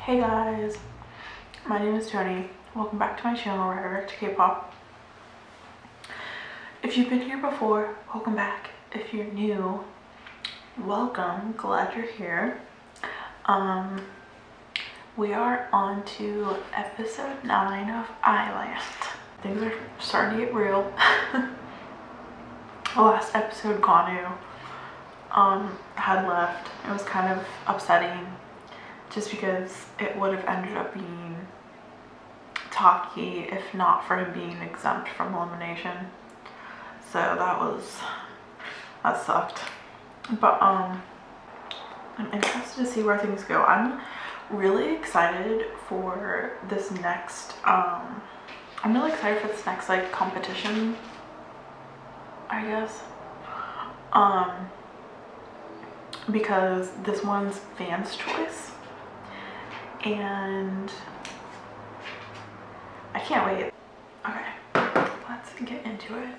Hey guys, my name is Tony. Welcome back to my channel where I react to K-pop. If you've been here before, welcome back. If you're new, welcome. Glad you're here. We are on to episode 9 of Island. Things are starting to get real. The last episode, Gonu had left. It was kind of upsetting just because it would have ended up being Taki if not for him being exempt from elimination. So that sucked. But I'm interested to see where things go. I'm really excited for this next like competition, I guess. Because this one's fans' choice. And I can't wait. Okay, let's get into it.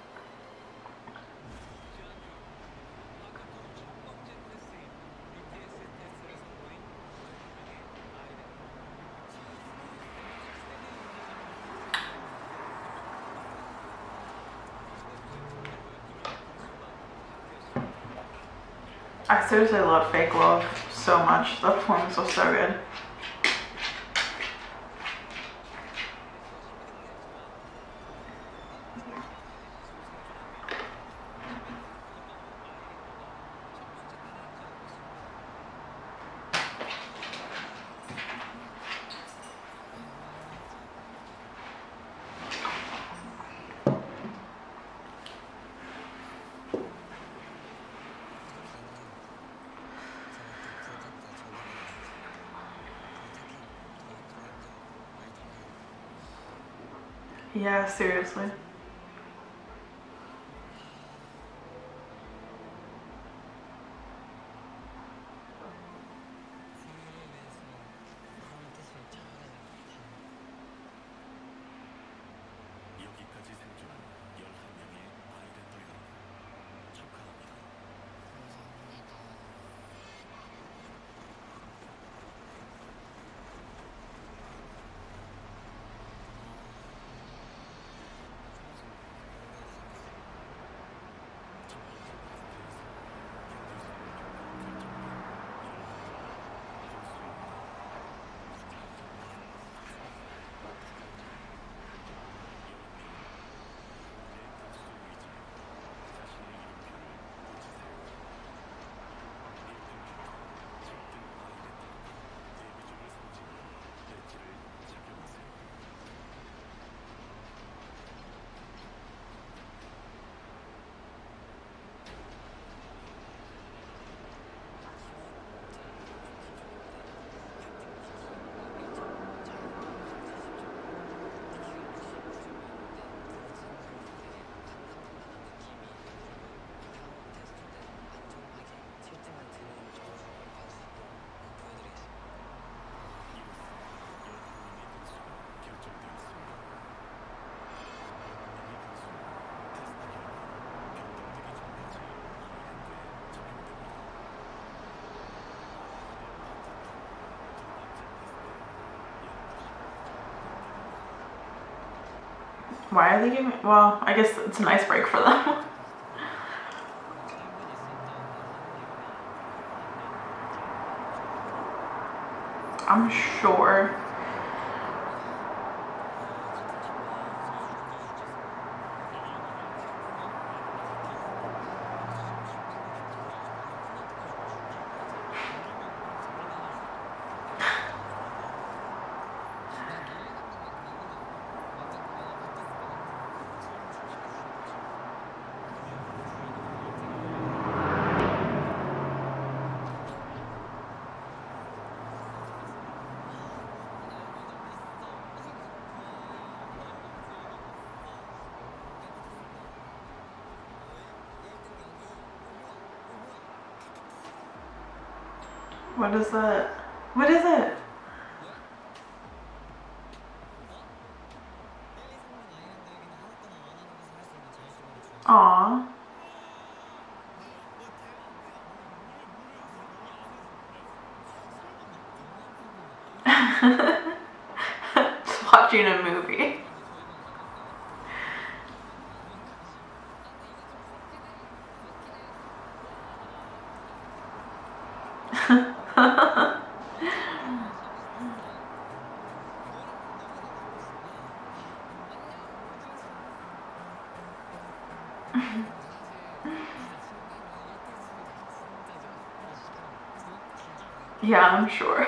I seriously love Fake Love so much. The performance was so good. Yeah, seriously. Why are they giving? Well, I guess it's a nice break for them. I'm sure. What is that? What is it? Aww. Just watching a movie. Yeah, I'm sure.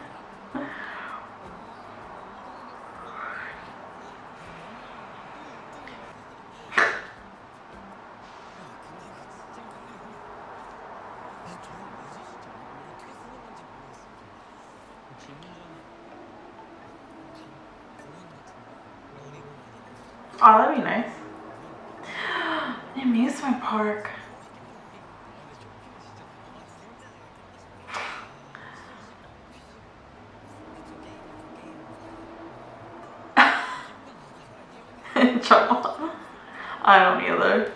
Oh, that'd be nice. The amusement park. I don't either.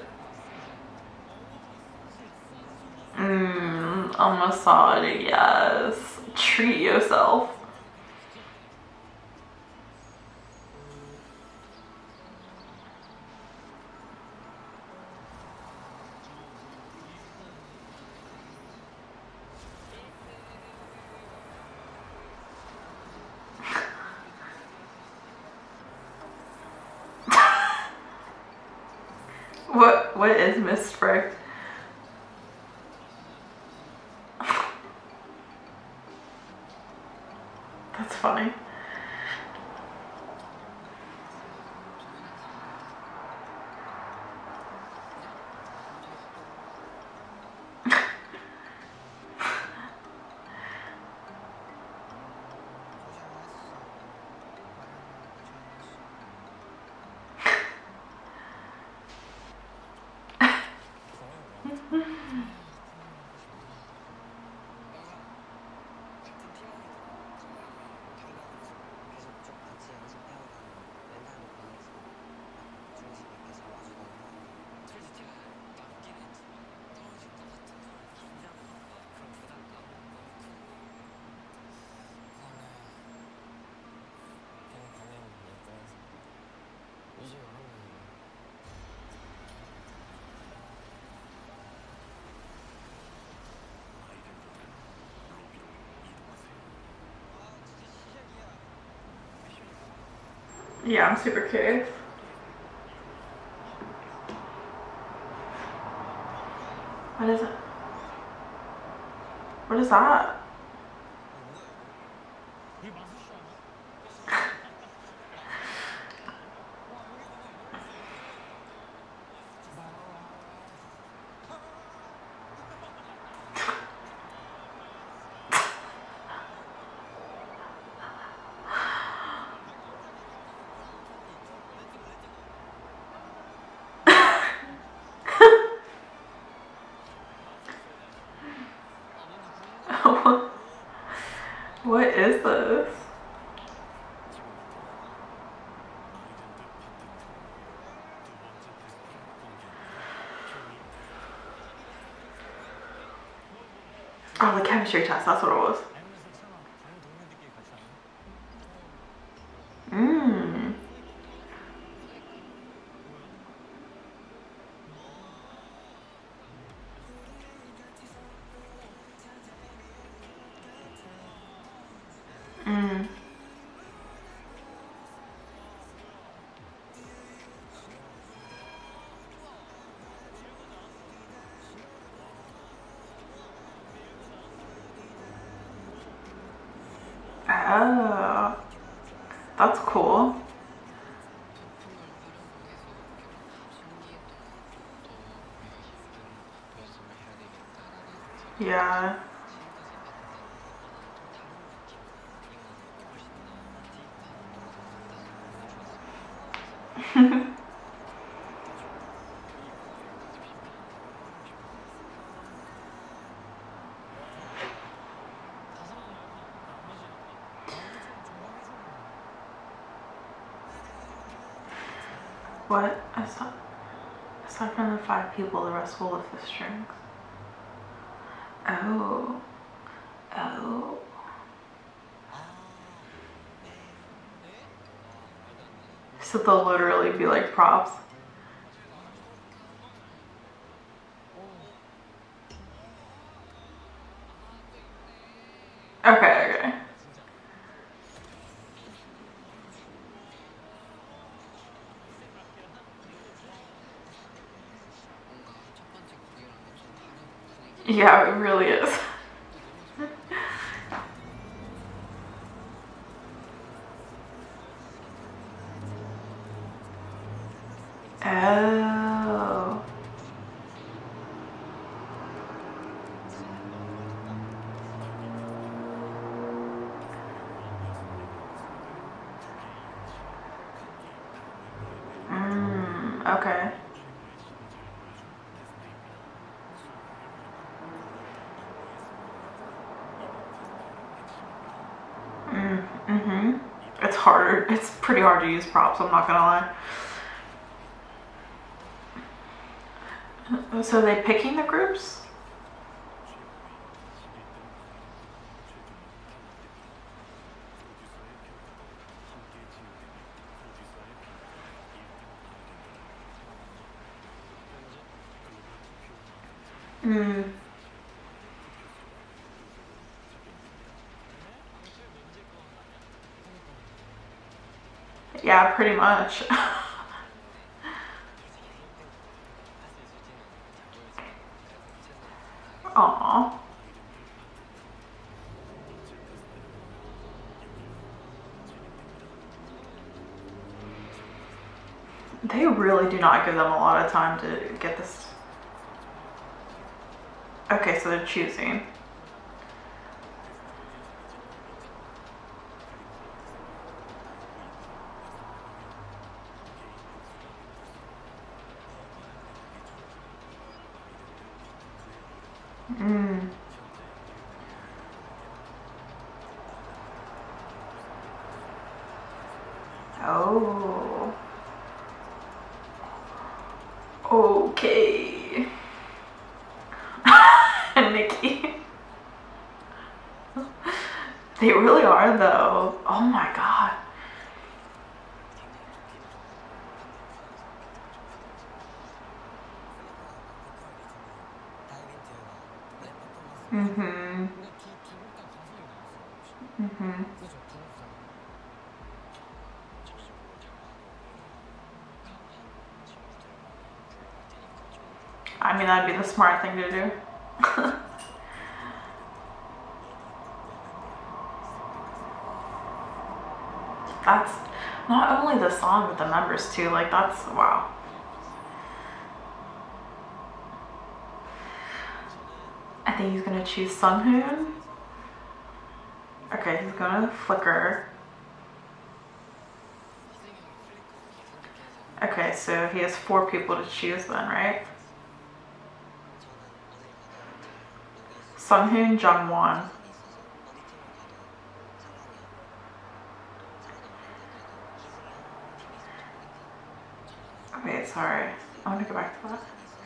A massage, yes. Treat yourself. What is Miss Frick? That's funny. Yeah, I'm super curious. What is it? What is that? What is this? Oh, the chemistry test, that's what it was. Mmm. Mmm. Oh, that's cool. Yeah. What? Aside from the 5 people, the rest will lift the strings. Oh. Oh. So they'll literally be like props. Okay, okay. Yeah, it really is. Oh. Okay. Mm-hmm. It's harder. It's pretty hard to use props, I'm not gonna lie. So are they picking the groups? Mm. Yeah, pretty much. Aw. They really do not give them a lot of time to get this. Okay, so they're choosing. Mm. Oh. Okay. Nikki. They really are though. Oh my god. Mm-hmm. Mm-hmm. I mean, that'd be the smart thing to do. That's not only the song, but the members too. Like, that's wow. I think he's gonna choose Sunhoon. Okay, he's gonna flicker. Okay, so he has 4 people to choose then, right? Sunhoon, Jungwon. Wait, sorry. I want to go back to that.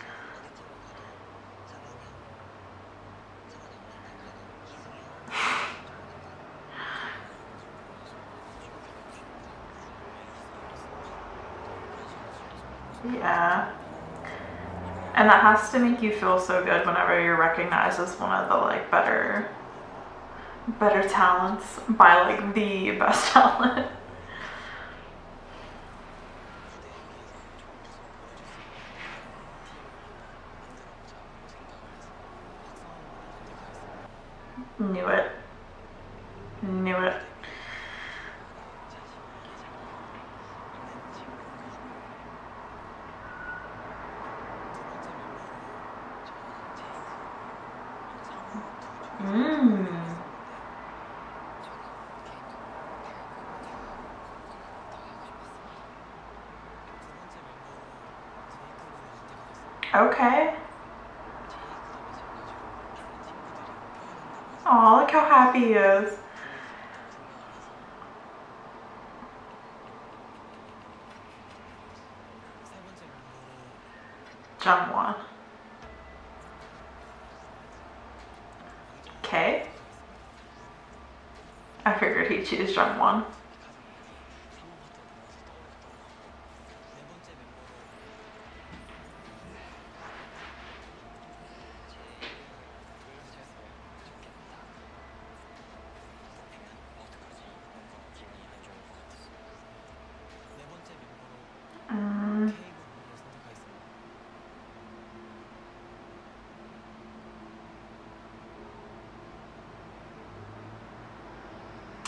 Yeah. And that has to make you feel so good whenever you're recognized as one of the like better talents by like the best talent. Knew it. Knew it. Mmm. Okay. Aw, look how happy he is. Jungwon. Okay. I figured he'd choose Jungwon.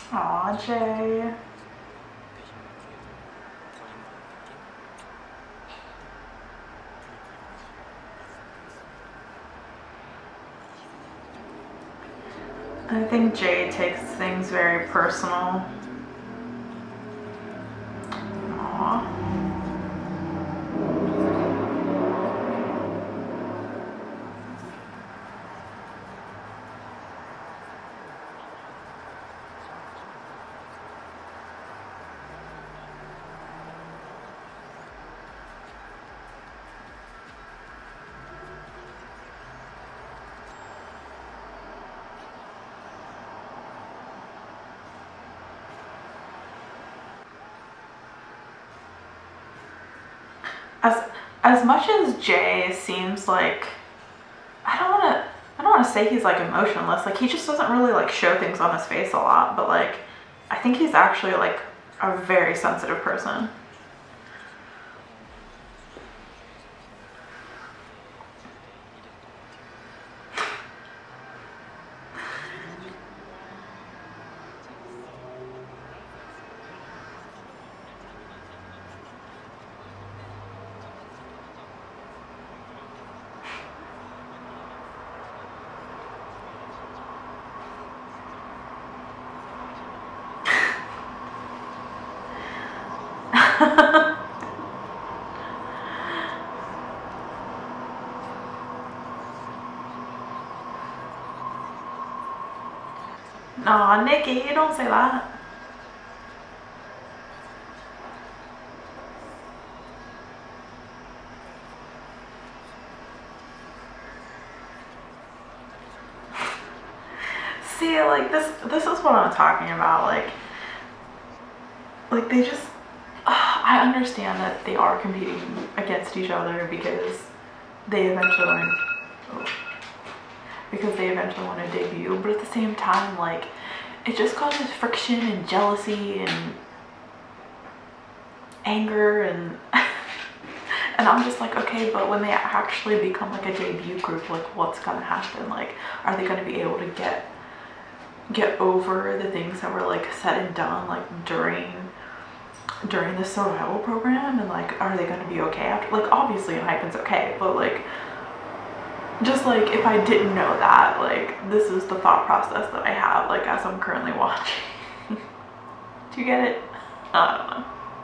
Aw, Jay. I think Jay takes things very personal. Aww. As much as Jay seems like, I don't want to say he's like emotionless. Like he just doesn't really like show things on his face a lot, but like I think he's actually like a very sensitive person. Aw, Nikki, you don't say that. See, like this is what I'm talking about. Like they just, I understand that they are competing against each other because they eventually want to debut, but at the same time, like it just causes friction and jealousy and anger and and I'm just like, okay, but when they actually become like a debut group, like what's gonna happen? Like, are they gonna be able to get over the things that were like said and done like during the survival program, and like are they gonna be okay after? Like obviously in Hypen's okay, but like just like if I didn't know that, like this is the thought process that I have like as I'm currently watching. Do you get it? I don't know.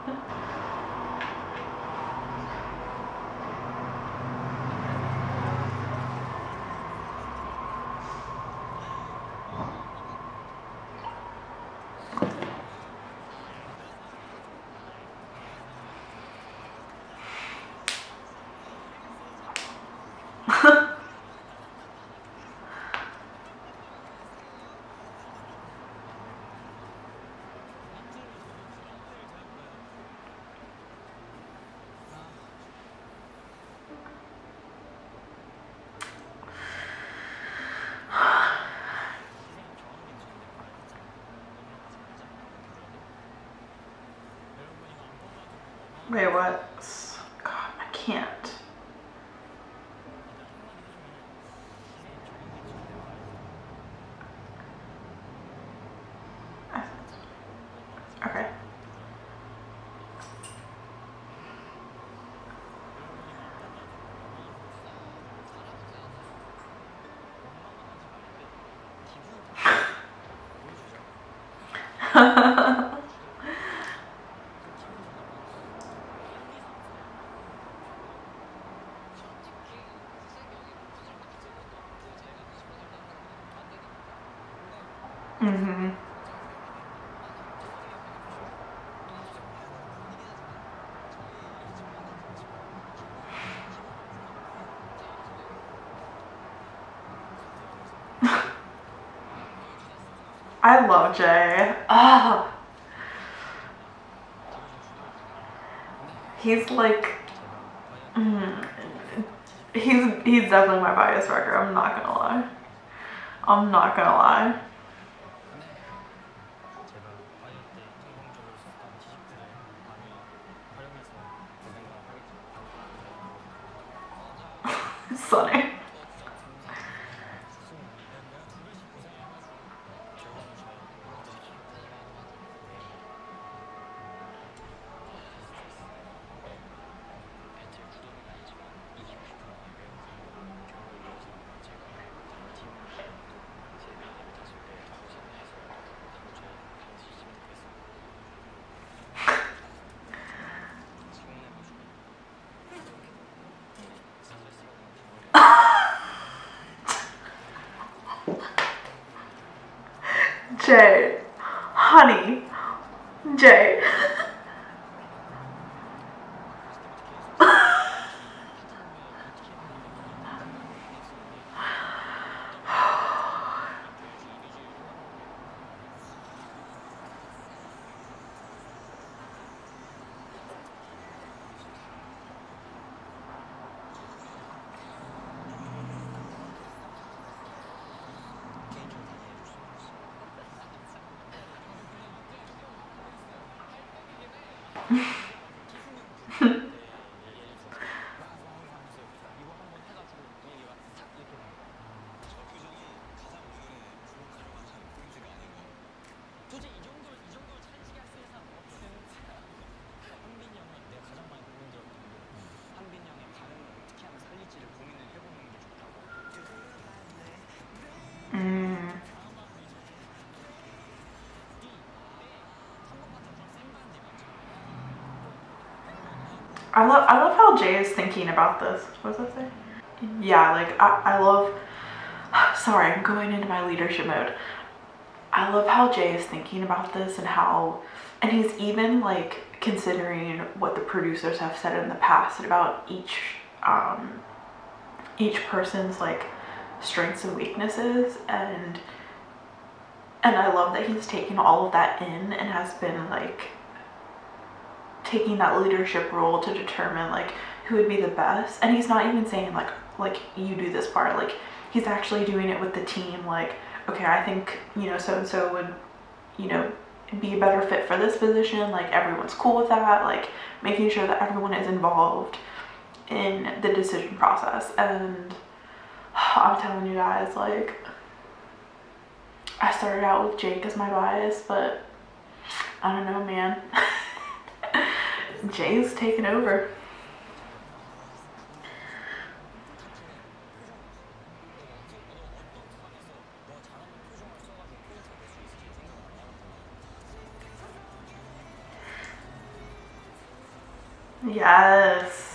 Wait, what? God, I can't. Okay. Mm-hmm. I love Jay. Ah, he's like, he's definitely my bias wrecker. I'm not gonna lie. I'm not gonna lie. Sunny. Jay, honey, Jay. I love how Jay is thinking about this. What does that say? Yeah, like I love, sorry, I'm going into my leadership mode. I love how Jay is thinking about this and how, and he's even like considering what the producers have said in the past about each person's like strengths and weaknesses, and I love that he's taking all of that in and has been like taking that leadership role to determine like who would be the best. And he's not even saying like you do this part, like he's actually doing it with the team. Like, okay, I think, you know, so and so would, you know, be a better fit for this position. Like everyone's cool with that, like making sure that everyone is involved in the decision process. And I'm telling you guys, like, I started out with Jake as my bias, but I don't know, man. Jay's taken over. Yes.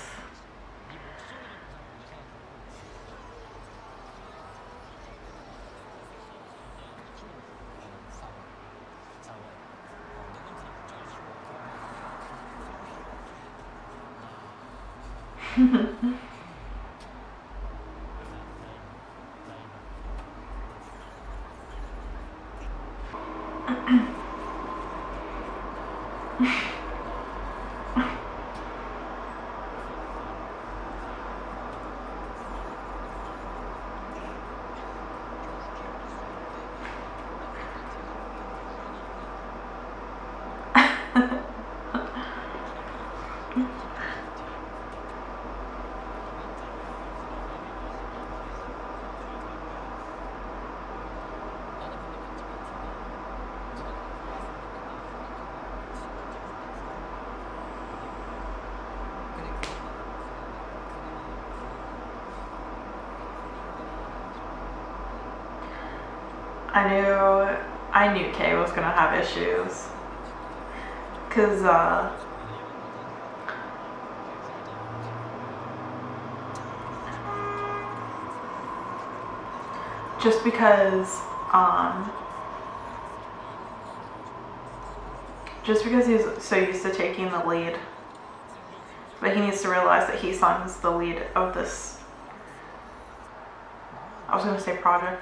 I knew Kay was gonna have issues, cause just because he's so used to taking the lead, but he needs to realize that Heesung's the lead of this, I was gonna say project.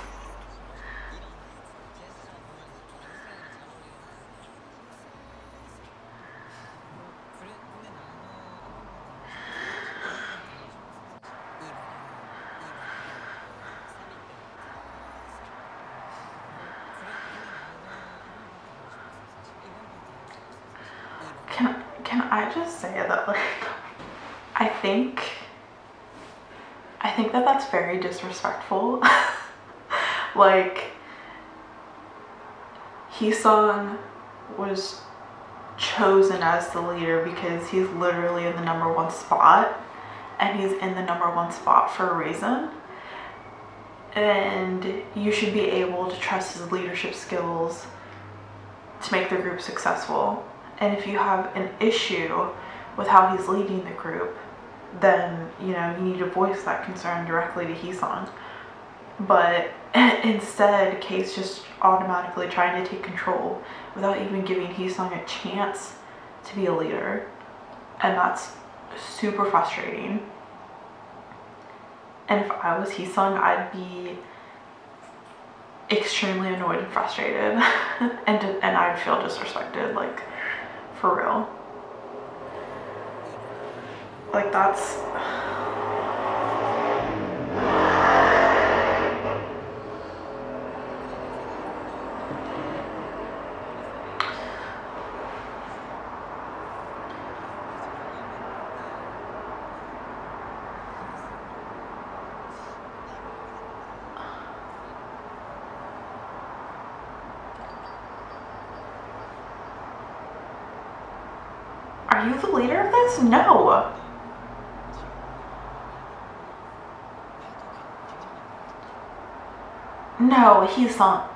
Can I just say that, like, I think that that's very disrespectful. Like, Heesung was chosen as the leader because he's literally in the #1 spot, and he's in the #1 spot for a reason. And you should be able to trust his leadership skills to make the group successful. And if you have an issue with how he's leading the group, then, you know, you need to voice that concern directly to Heesung. But Instead, Kei's just automatically trying to take control without even giving Heesung a chance to be a leader. And that's super frustrating. And if I was Heesung, I'd be extremely annoyed and frustrated. and I'd feel disrespected, like, for real. Like, that's... Are you the leader of this? No. No, he's not.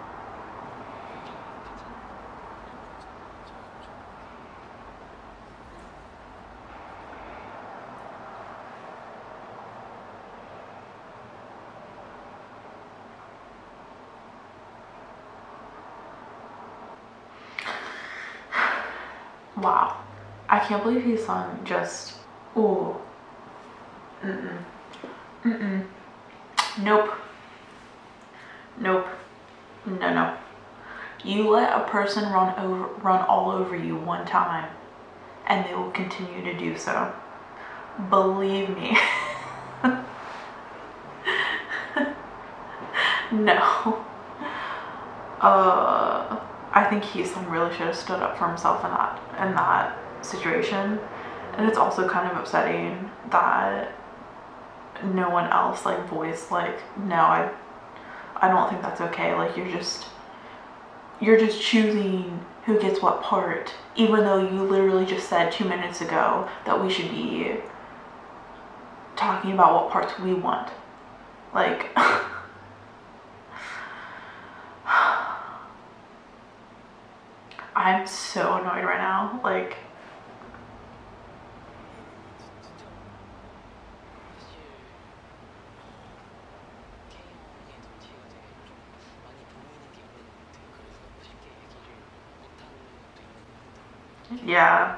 Wow. I can't believe his son just... Ooh. Mm-mm. Mm-mm. Nope. Nope. No, no. You let a person run all over you one time, and they will continue to do so. Believe me. No. I think Heesung really should have stood up for himself in that situation. And it's also kind of upsetting that no one else like voiced like, no, I don't think that's okay. Like you're just choosing who gets what part, even though you literally just said 2 minutes ago that we should be talking about what parts we want. Like I'm so annoyed right now. Like yeah.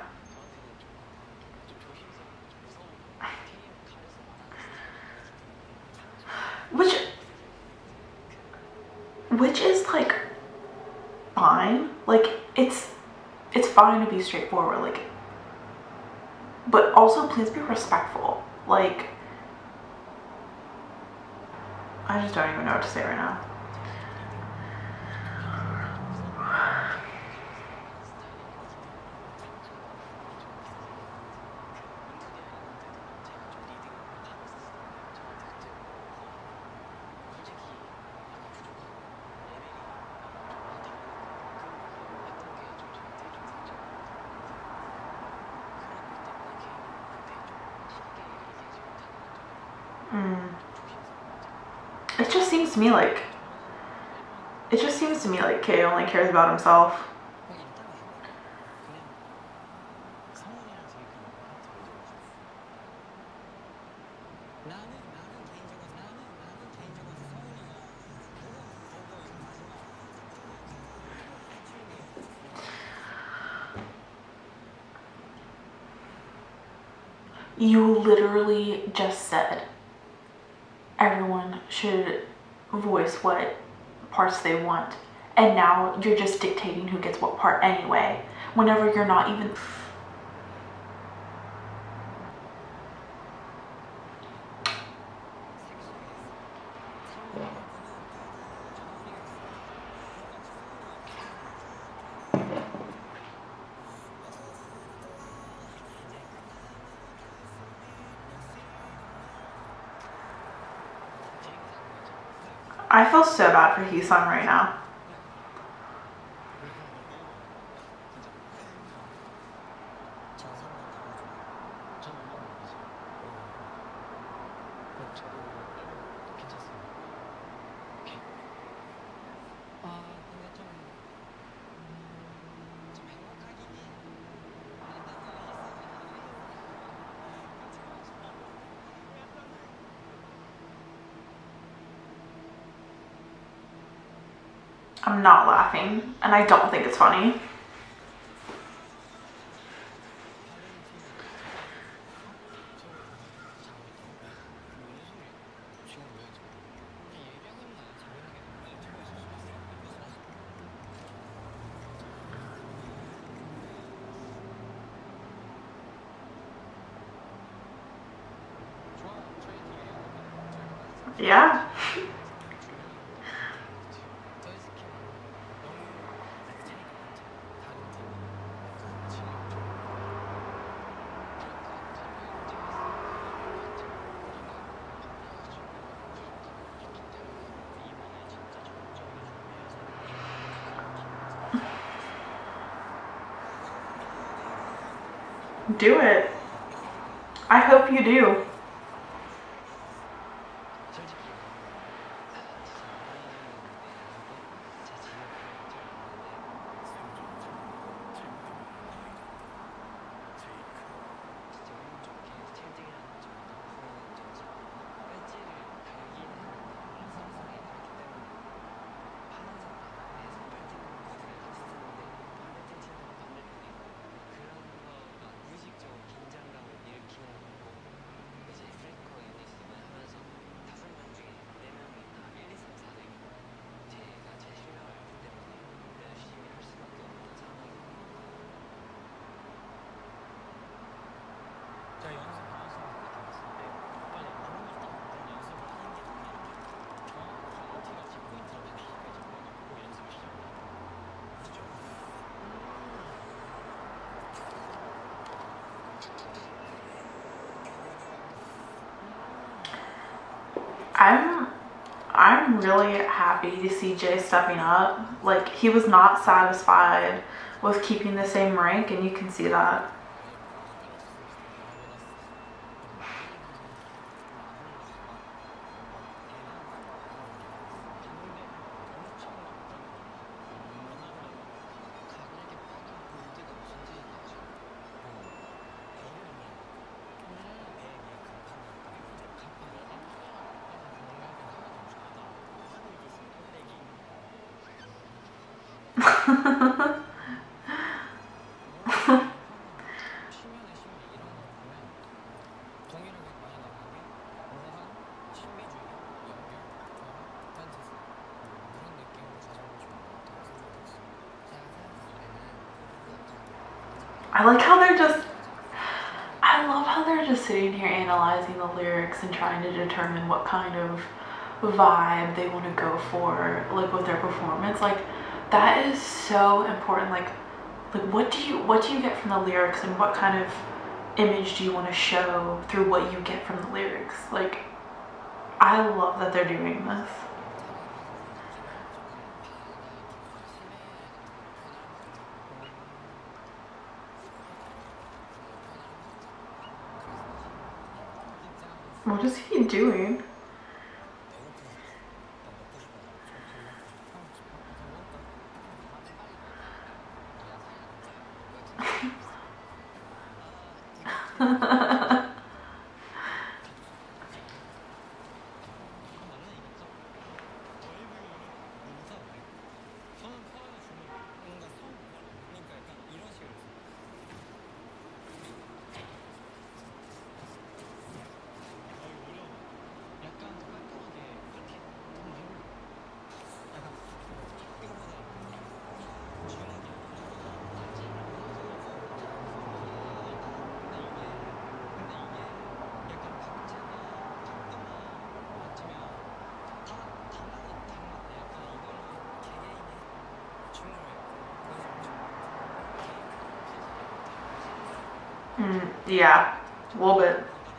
Which is like fine. Like it's fine to be straightforward, like, but also please be respectful. Like I just don't even know what to say right now. It just seems to me like Kei only cares about himself. You literally just said everyone should voice what parts they want, and now you're just dictating who gets what part anyway, whenever you're not even... I feel so bad for Heesung right now. I'm not laughing, and I don't think it's funny. Yeah. Do it. I hope you do. I'm really happy to see Jay stepping up. Like, he was not satisfied with keeping the same rank, and you can see that. I like how I love how they're just sitting here analyzing the lyrics and trying to determine what kind of vibe they want to go for, like, with their performance. Like, that is so important. Like what do you get from the lyrics, and what kind of image do you want to show through what you get from the lyrics? Like, I love that they're doing this. What is he doing? Yeah, a little bit.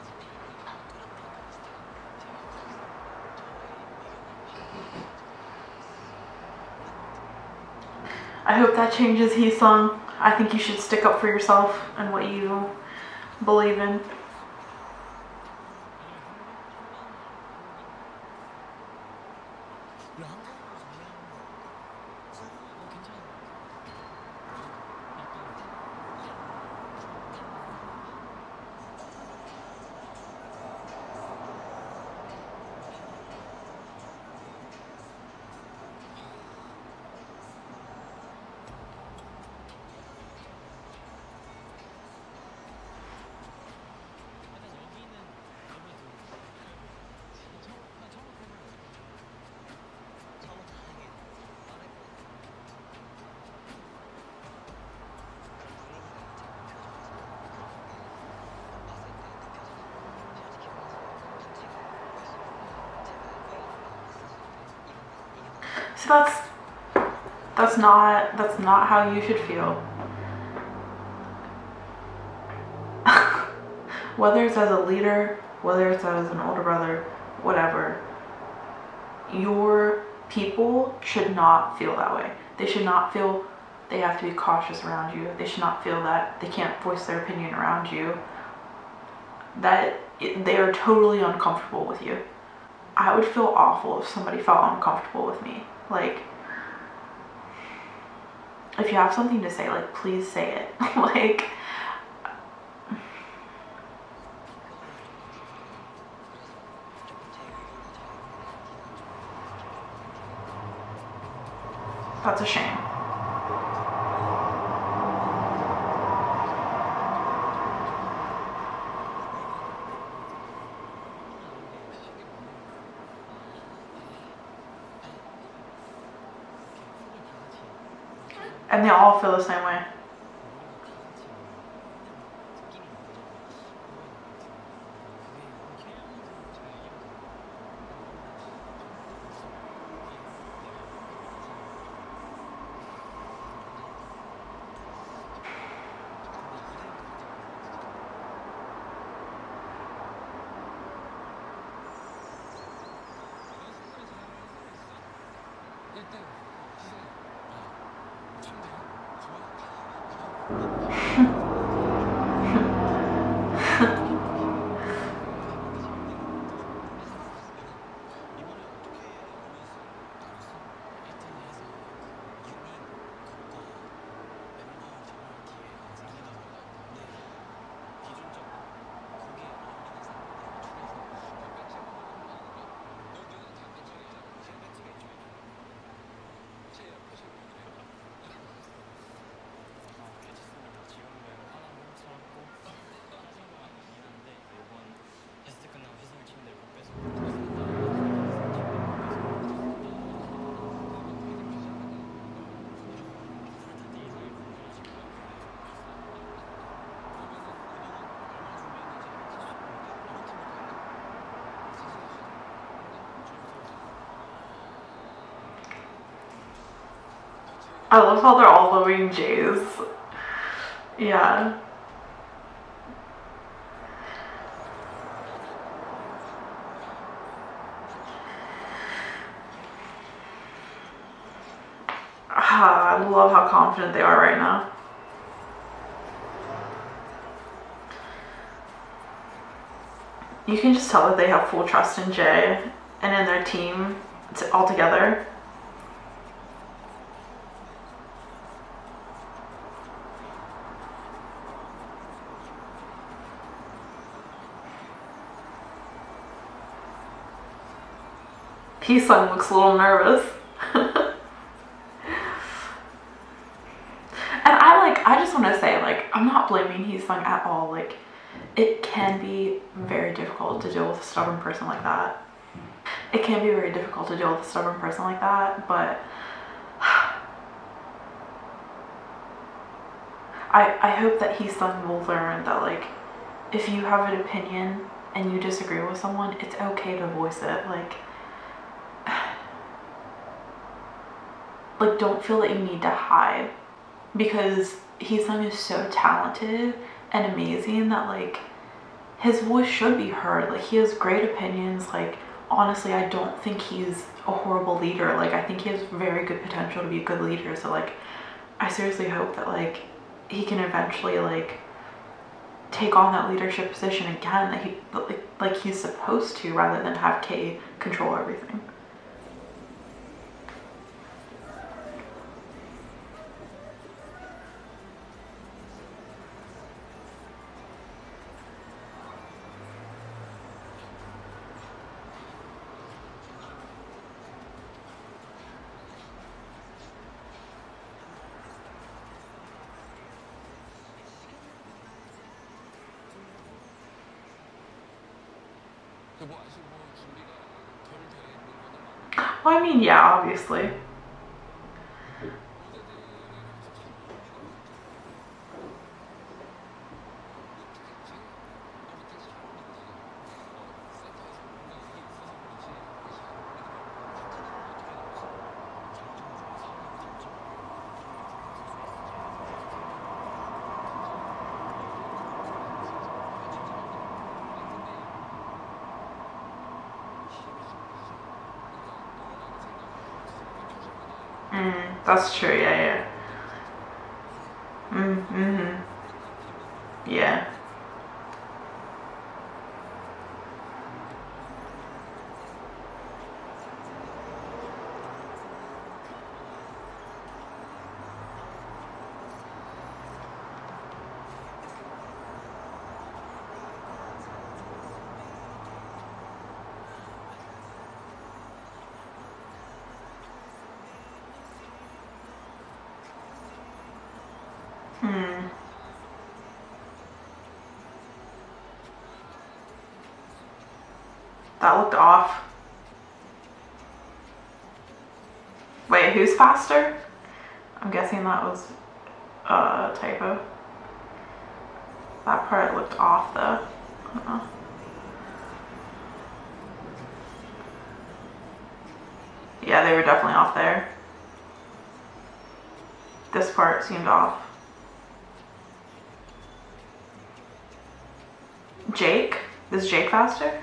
I hope that changes Heesung. I think you should stick up for yourself and what you believe in. So that's not how you should feel. Whether it's as a leader, whether it's as an older brother, whatever, your people should not feel that way. They should not feel they have to be cautious around you. They should not feel that they can't voice their opinion around you. That they are totally uncomfortable with you. I would feel awful if somebody felt uncomfortable with me. Like, if you have something to say, like, please say it. Like, that's a shame. And they all feel the same way. I love how they're all voting Jays. Yeah. I love how confident they are right now. You can just tell that they have full trust in Jay and in their team all together. Heesung looks a little nervous. And I just want to say, like, I'm not blaming Heesung at all. Like, it can be very difficult to deal with a stubborn person like that. It can be very difficult to deal with a stubborn person like that, but I hope that Heesung will learn that, like, if you have an opinion and you disagree with someone, it's okay to voice it. Like, don't feel that you need to hide, because Heesung is so talented and amazing that, like, his voice should be heard. Like, he has great opinions. Like, honestly, I don't think he's a horrible leader. Like, I think he has very good potential to be a good leader. So, like, I seriously hope that, like, he can eventually, like, take on that leadership position again, that he, like he's supposed to, rather than have Kay control everything. Well, I mean, yeah, obviously. That's true. Yeah, yeah. Yeah. That looked off. Wait, who's faster? I'm guessing that was a typo. That part looked off though. Yeah, they were definitely off there. This part seemed off. Jake? Is Jake faster?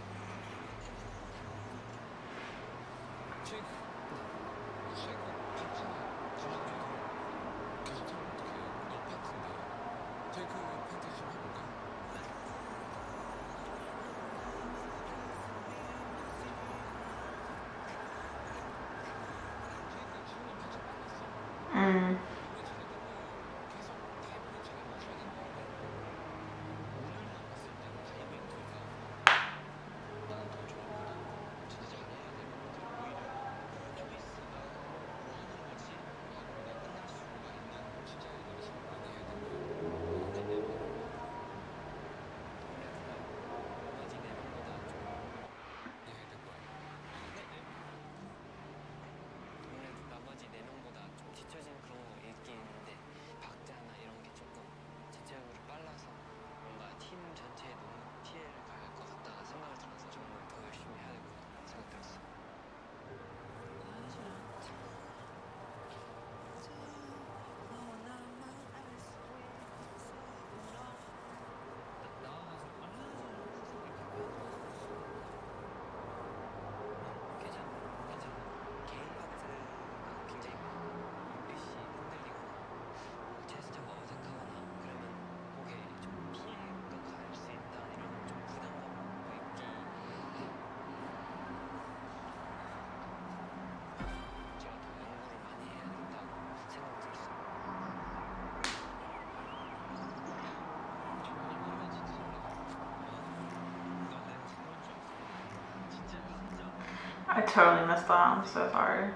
I totally missed that. I'm so sorry.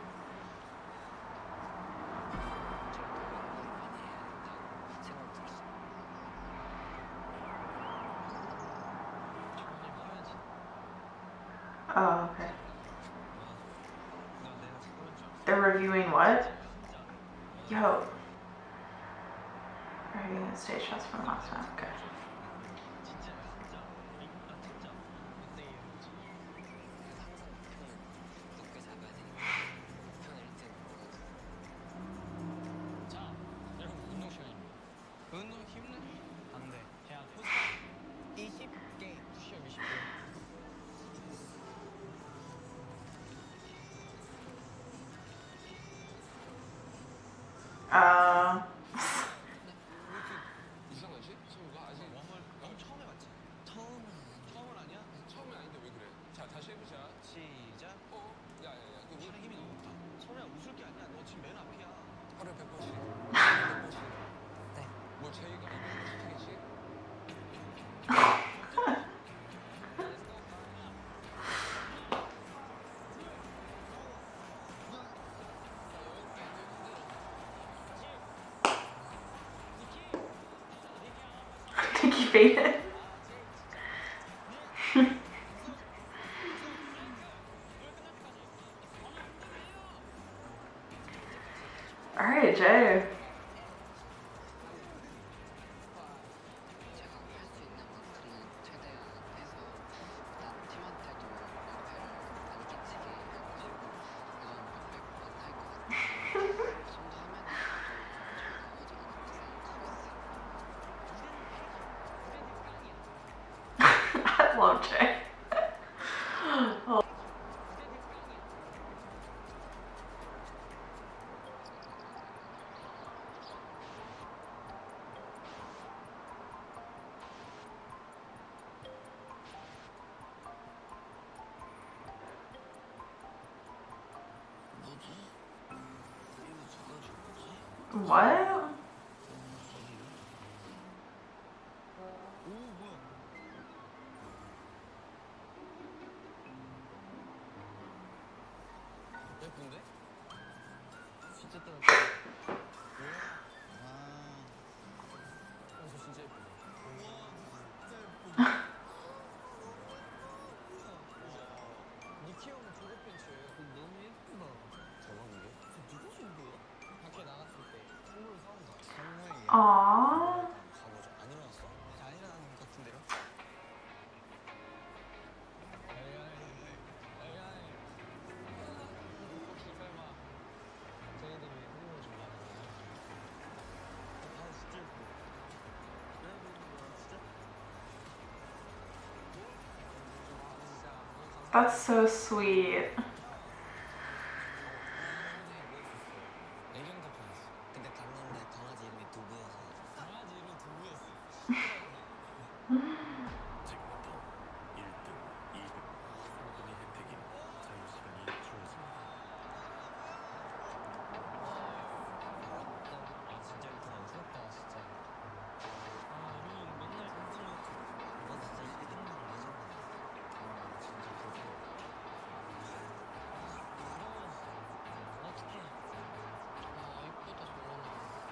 Oh, okay. They're reviewing what? Yo. Reviewing the stage shots from last time. Okay. 이상하지? 친구가 아직 처음 해봤지? 처음은 아니야? 처음은 아닌데 왜 그래? 자, 다시 해보자. 시작. 야야야, 팔에 힘이 너무 없다. 선우야, 웃을 게 아니야. 너 지금 맨 앞이야. 하루에 100번씩. 100번씩. 네. 뭐 제이가 200번씩 하겠지? I think he fainted. Alright, Jay. I love Jay. Oh. What? 오 뭐야? 예쁜데? 진짜 따뜻해. 왜? 저 진짜 예쁘다. 우와 진짜 예쁘다. 니키 형 저거 팬츠예요. 너무 예쁘다. 대박인데? 저 누구 신거야? 밖에 나갔을 때 선물로 사온 거야. 선물이야? Aww. 가보자. 안 일어났어? 안 일어나는 것 같은데요? 혹시 설마 저희들이 선물 준다는 거야? 아 진짜 예뻐. 왜 보는 거야 진짜? That's so sweet. 애견 카페였어. 근데 갔는데 강아지 이름이 두부여서. 강아지 이름이 두부였어. 지금부터 1등, 2등 상품이 혜택인 자유시간이 주어집니다. 아 진짜 예쁘다. 부럽다 진짜. 아 우리 맨날 상품을 나 진짜 1등만 레전드다. 아 진짜 부럽다. 부러워. 어떡해. 아 이쁘다 정원아.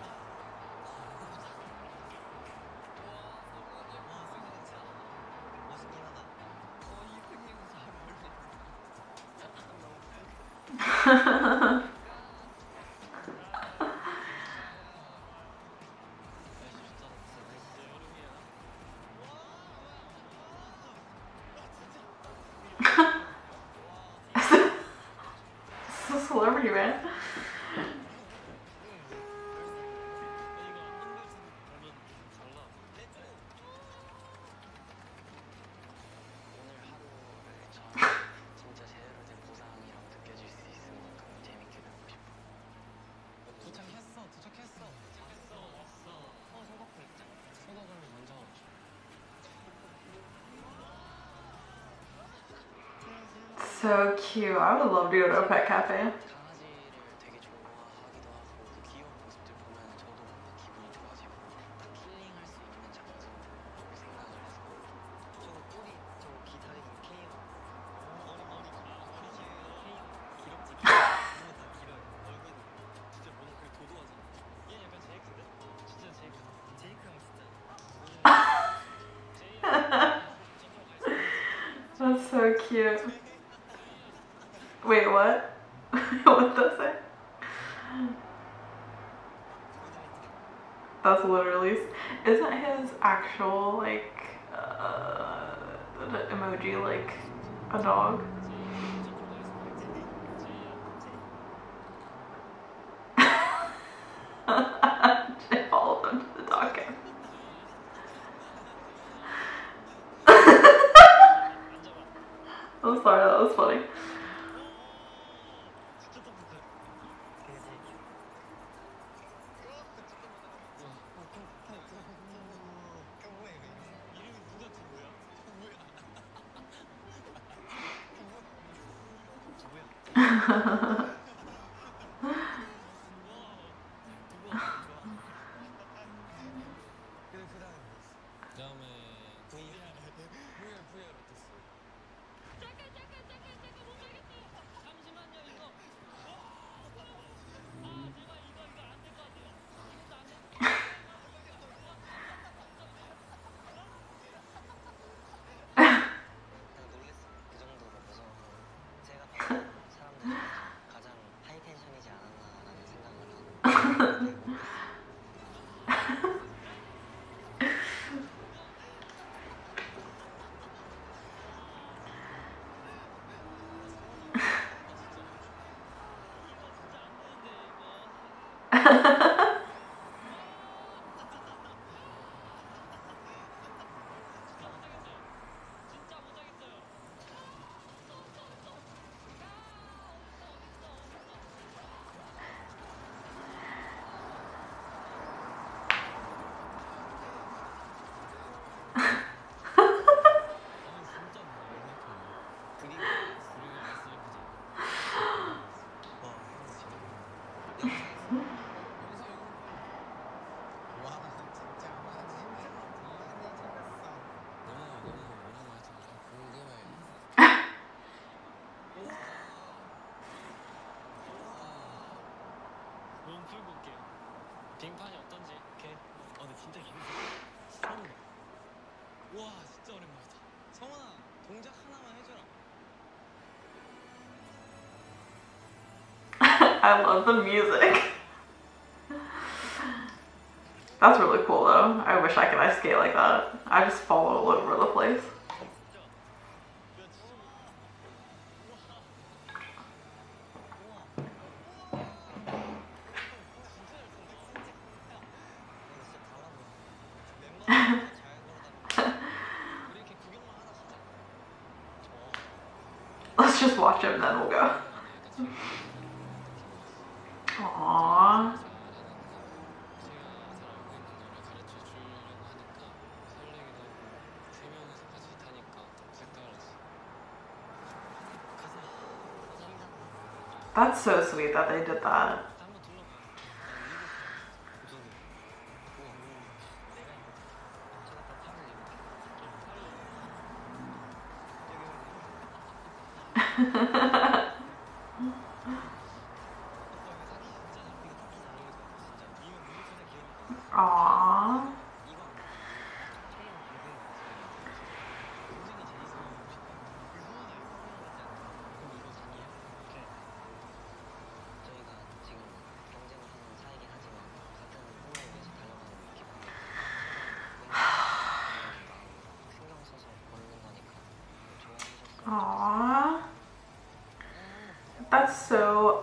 멋있긴 하다. 이 생긴 잘 어울린다. 날씨 진짜 덥지. 날씨 여름이야. It's a celebrity, man. 오늘 하루를 진짜 제대로 된 보상이라고 느껴질 수 있을 만큼 재밌게 놀고 싶어. 도착했어. 왔어. 소독도 있잖아. 소독을 먼저. So cute. I would love to go to a pet cafe. 강아지를 되게 좋아하기도 하고 그 귀여운 모습들 보면 저도 뭔가 기분이 좋아지고 딱 힐링할 수 있는 장소라고 생각을 해서 저 꼬리 저 기다리는 K형 머리 귀엽지? 이거 다 길어요. 얼굴도 진짜 뭔가 그 도도하잖아. 얘 약간 제이크인데? 진짜 제이크 형 진짜 제이 형 That's so cute. Wait, what? What does it? That's literally. Isn't his actual, like, emoji like a dog? I followed them to the dog kennel. I'm sorry, that was funny. 그다음에 VR 어땠어? 잠시만요 이거. 제발 이거 안 될 것 같아요. 이것도 안 돼. 놀랬어. 그 정도로 무서워. 제가 봤던 사람들 중에 가장 하이텐션이지 않았나라는 생각을 하고 되게 웃겼어. 진짜 못하겠어요. 게임판이 어떤지 이렇게. 근데 진짜 재밌어. 처음 봐. 우와 진짜 오랜만이다. 성원아 동작 하나만 해줘라. I love the music. That's really cool though. I wish I could ice skate like that. I just fall all over the place. 진짜. 야 진짜. Let's just watch him, then we'll go. Aww. That's so sweet that they did that. Aww. Aww. That's so.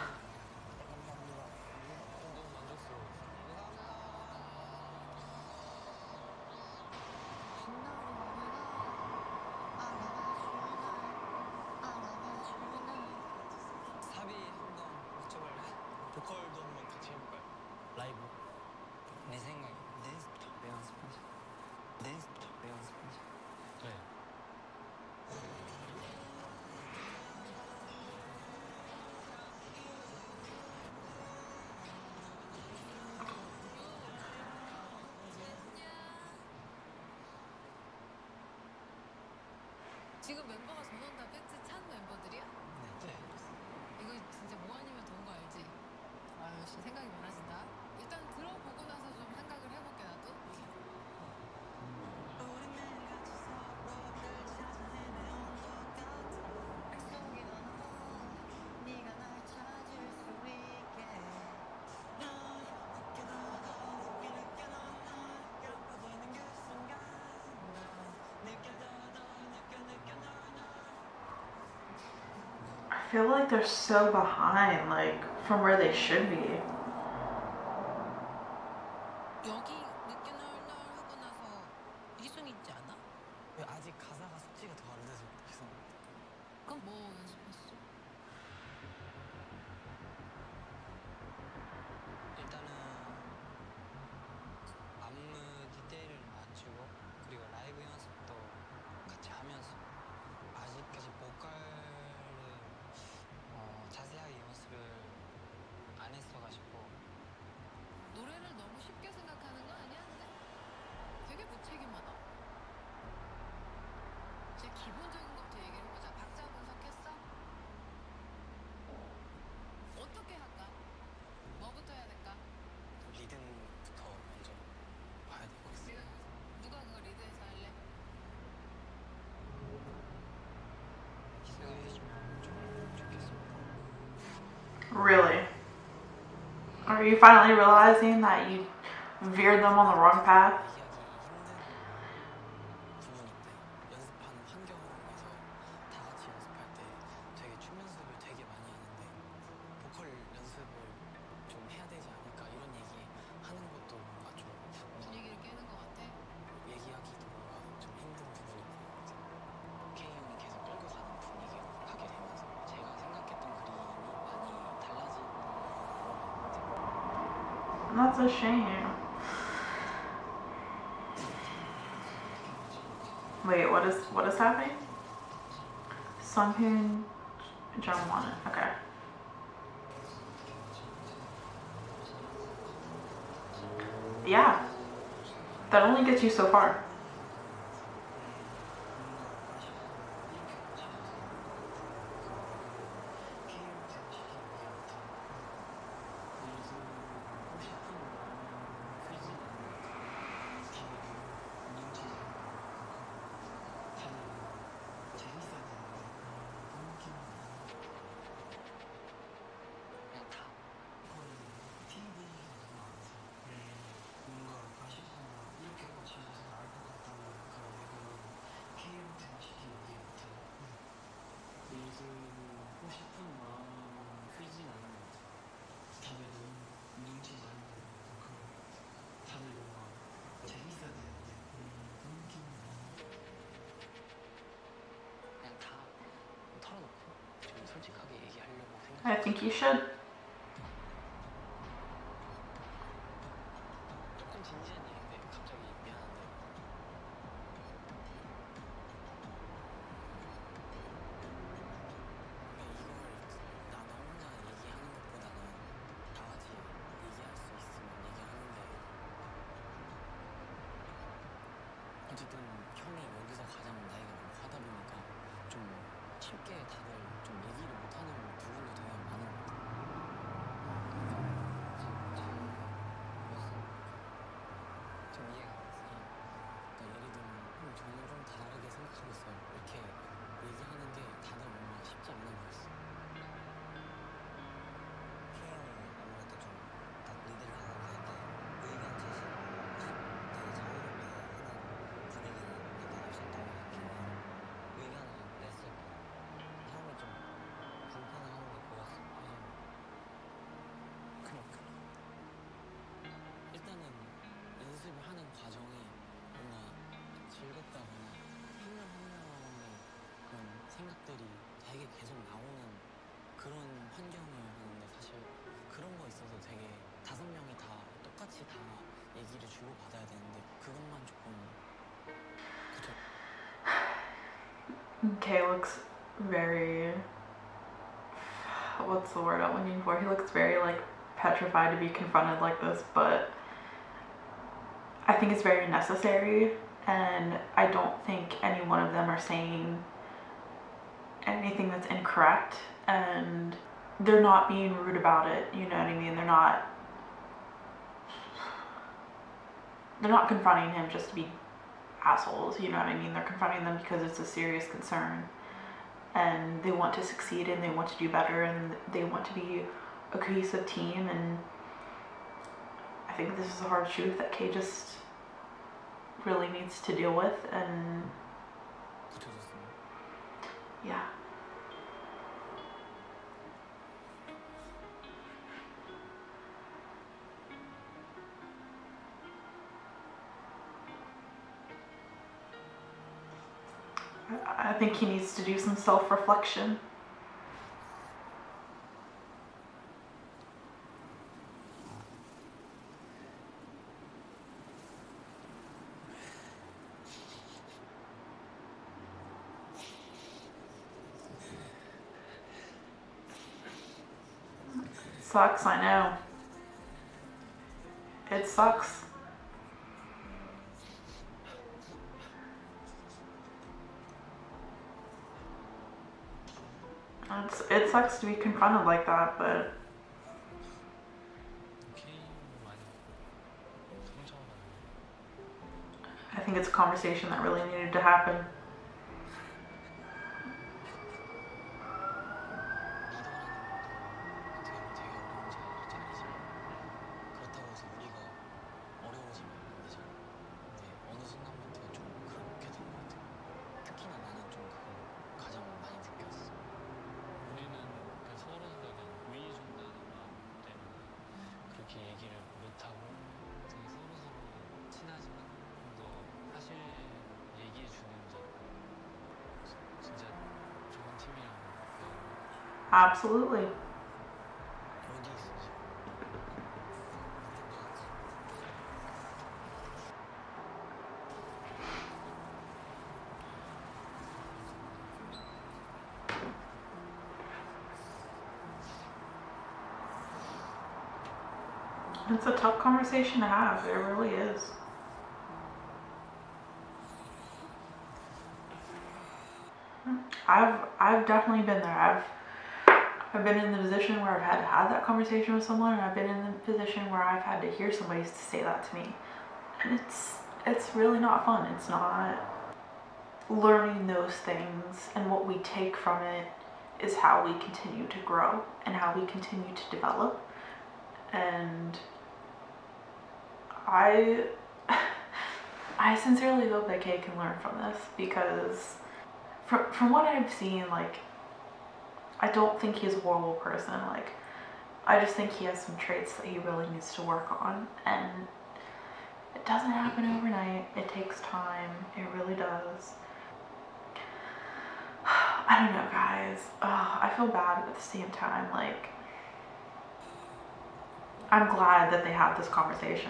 사비 한번 여쭤볼래? 보컬도 한번 같이 해볼까요? 라이브. 내 생각에 댄스부터 연습하자. 댄스부터 연습하자. 그래. 지금 멤버가 전원 다 팬츠 찬 멤버들이야? 네. 이거 진짜 뭐 아니면 더운 거 알지? 아 역시 생각이 많아진다. 일단 들어보고 나서 좀 생각을 해볼게 나도. I feel like they're so behind, like, from where they should be. 여기 늦게 나올 날 하고 나서 희순 있지 않아? 왜 아직 가사가 숙지가 더 안 돼서 계속. 그럼 뭐 연습했어? 일단은 안무 디테일을 맞추고 그리고 라이브 연습도 같이 하면서 아직까지 보컬을 자세하게 연습을 안 했어가지고. 노래를 너무 쉽게 생각하는 거 아니야? 근데 되게 무책임하다. 이제 기본적인 것부터 얘기해보자. 박자 분석했어? 어떻게 할까? 뭐부터 해야 될까? 리듬부터 먼저 봐야 될 것 같습니다. 누가 그거 리드해서 할래? 희수가 해주면 좀 좋겠습니다. Really? Are you finally realizing that you veered them on the wrong path? 얘기하기 힘든 부분인데 연습하는 환경에서 다 같이 연습할 때 되게 춤 연습을 되게 많이 하는데 보컬 연습을 좀 해야 되지 않을까 이런 얘기 하는 것도 뭔가 좀 분위기를 깨는 것 같아. 얘기하기도 뭔가 좀 힘든 부분이 있는 것 같아요. K 형이 계속 끌고 가는 분위기로 가게 되면서 제가 생각했던 그림이 많이 달라진 것 같아요. That's a shame. Wait, what is happening? Sunghoon, Jungwon. Okay. Yeah. That only gets you so far. 솔직하게 얘기하려고 I 생각. think you should. 조금 진지한 얘기인데 갑자기 미안한데 이걸 나 혼자 얘기하는 것보다는 다 같이 얘기할 수 있으면 얘기하는 게 어쨌든 형이 여기서 가장 나이가 많고 하다 보니까 좀 쉽게 다들 좀 얘기를 못하는 부분도 되게 많은 것 같아요. 좀 이해가 안 됐어. 그러니까 예를 들면 저는 좀 다르게 생각하고 있어요. 이렇게 얘기하는 게 다들 뭔가 쉽지 않은 거였어. K형이 아무래도 좀 딱 리드를 하고 그런데 의견 제시 되게 자유롭게 하는 분위기는 약간 없었던 것 같긴 해요. 의견을 냈을 때 형이 좀 불편해하는 게 보였어. 그래서 그러니까 일단은 연습을 하는 과정이 뭔가 즐겁다거나 한 명 한 명의 그런 생각들이 되게 계속 나오는 그런 환경을 하는데 사실 그런 거 있어서 되게 5명이 다 똑같이 다 얘기를 주고받아야 되는데 그것만 조금 그쵸. Kay looks very, what's the word I'm looking for? He looks very like petrified to be confronted like this, but I think it's very necessary, and I don't think any one of them are saying anything that's incorrect, and they're not being rude about it, you know what I mean? They're not confronting him just to be assholes, you know what I mean? They're confronting them because it's a serious concern, and they want to succeed, and they want to do better, and they want to be a cohesive team. And I think this is a hard truth that Kay just really needs to deal with. And 붙여줬으면 yeah. I think he needs to do some self-reflection. Sucks, I know. It sucks. It sucks to be confronted like that, but K 많이 상처받는 I think it's a conversation that really needed to happen. 리더라는 것도 어떻게 보면 되게 어려운 자리지만 그렇다고 해서 우리가 어려워지면 안 되잖아. 근데 어느 순간부터 좀 그렇게 된 것 같아. 특히나 나는 좀 그걸 가장 많이 느꼈어. 우리는 서로가 우위 중단한 마음 때문에 그렇게 얘기를 못하고 되게 서로 친하지만 좀 더 사실 얘기해 주는 게 진짜 좋은 팀이라고 배우는 Absolutely. 어디 있어 지금? It's a tough conversation to have. It really is. I've definitely been there. I've been in the position where I've had to have that conversation with someone, and I've been in the position where I've had to hear somebody say that to me. And it's really not fun. It's not. Learning those things and what we take from it is how we continue to grow and how we continue to develop. And I sincerely hope that Kay can learn from this, because from what I've seen, like, I don't think he's a horrible person. Like, I just think he has some traits that he really needs to work on, and it doesn't happen overnight. It takes time. It really does. I don't know, guys. I feel bad, but at the same time, like, I'm glad that they had this conversation.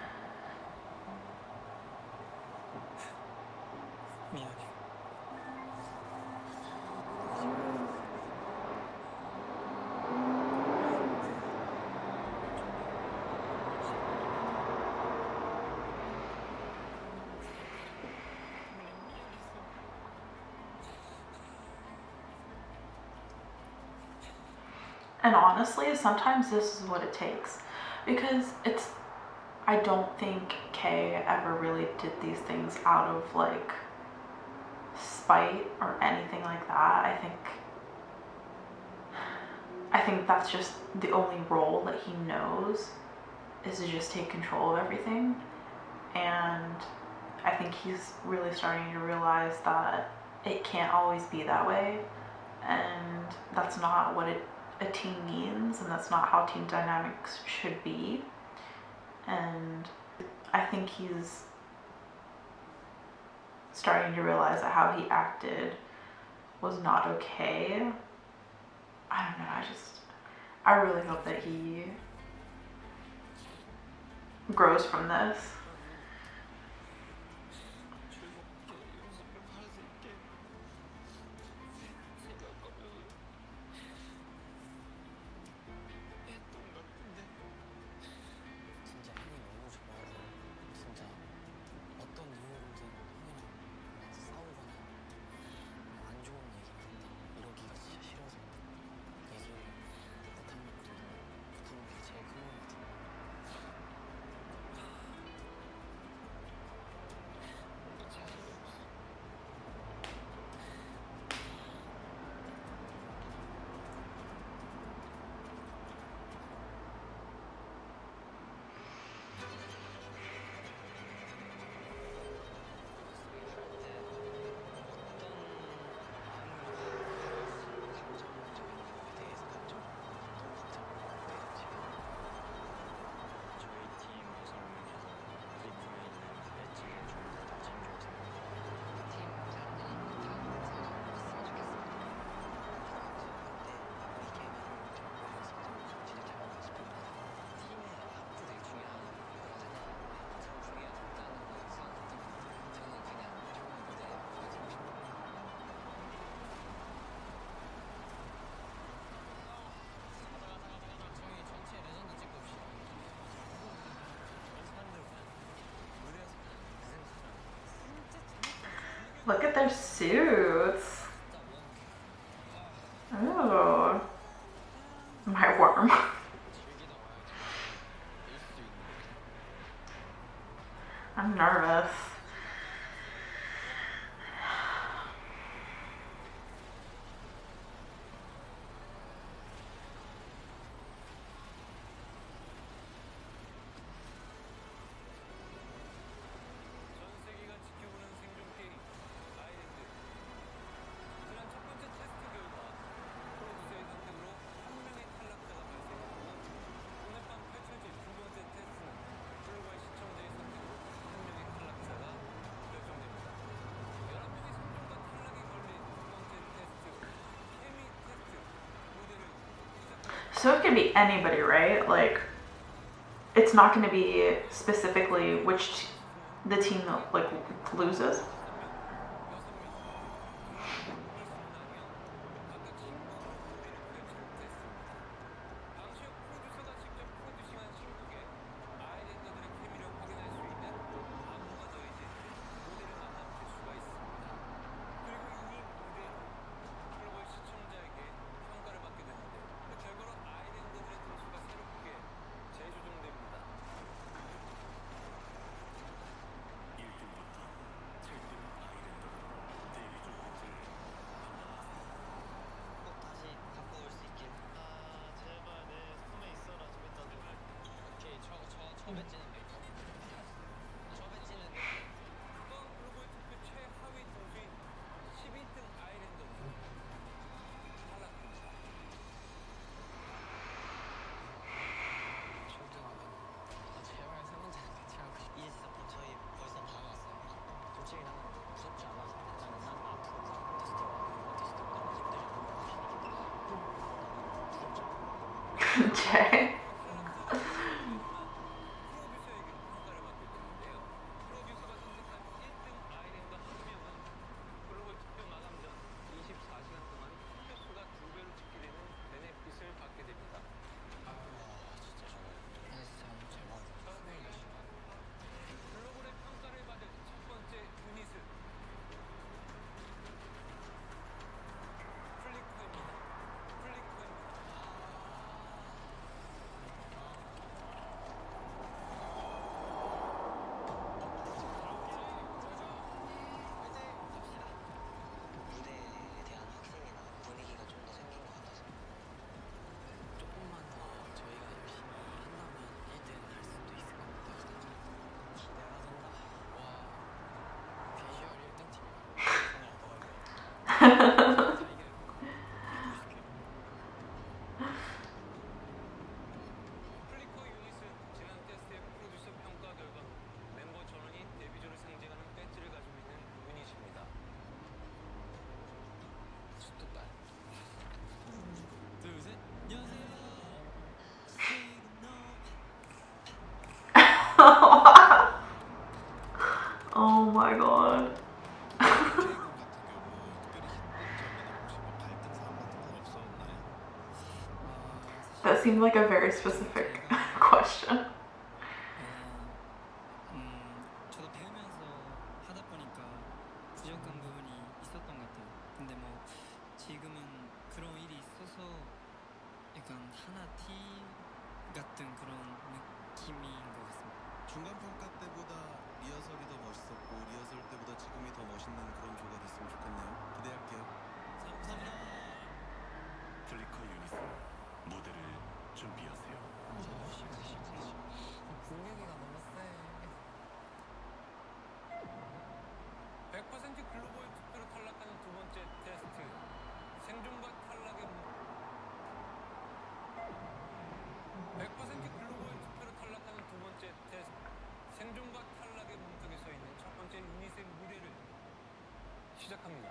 미안해. And honestly, sometimes this is what it takes. Because I don't think Kay ever really did these things out of like spite or anything like that. I think that's just the only role that he knows, is to just take control of everything. And I think he's really starting to realize that it can't always be that way, and that's not what a team means, and that's not how team dynamics should be. And I think he's starting to realize that how he acted was not okay. I don't know, I really hope that he grows from this. Look at their suits. Oh, my worm. I'm nervous. So it can be anybody, right? Like, it's not going to be specifically which the team like loses. Jay. 프로듀서에게 평가를 맡게 됐는데요. 프로듀서가 선택한 1등 아이랜더 한 명은 글로벌 투표 마감 전 24시간 동안 투표 수가 2배로 집계되는 베네핏을 받게 됩니다. 진짜 저는 진짜 잘 받았어요. 글로벌의 평가를 받을 첫 번째 유닛은 플리커입니다. 무대에 대한 확신이나 분위기가 좀 더 생긴 것 같아서 조금만 더 저희가 열심히 한다면 1등 할 수도 있을 것 같아요. 기대가 된다. 와, 비주얼 1등 팀이다. 플리커 유닛은 지난 테스트의 프로듀서 평가 결과 멤버 전원이 데뷔조를 상징하는 배지를 가지고 있는 유닛입니다. 수뚝발. 둘, 셋. 안녕하세요. Oh my god. That seemed like a very specific question. 저도 배우면서 하다 보니까 부족한 부분이 있었던 것 같아요. 근데 뭐 지금은 그런 일이 있어서 약간 하나 팀 같은 그런 느낌인 것 같습니다. 중간 평가 때보다 리허설이 더 멋있었고 리허설 때보다 지금이 더 멋있는 그런 조가 됐으면 좋겠네요. 기대할게요. 감사합니다. 플리커 유닛은 무대를 준비하세요. 분위기가 너무 세. 100% 글로벌 투표로 탈락하는 두 번째 테스트. 생존과 탈락의 100% 글로벌 투표로 탈락하는 두 번째 테스트. 생존과 탈락의 문턱에 서 있는 첫 번째 유닛의 무대를 시작합니다.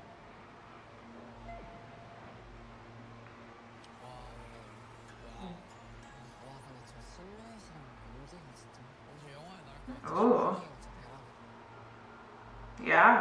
와, 근데 저 실루엣이랑 연기가 진짜 저 영화에 나올 것 같아. Ooh. 진짜 대박. Yeah.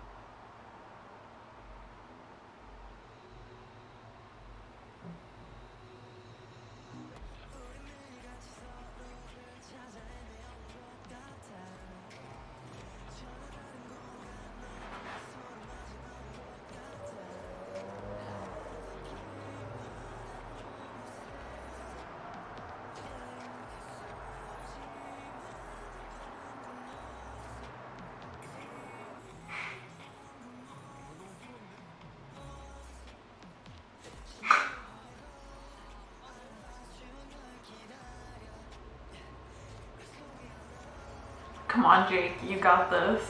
Come on, Jake, you got this.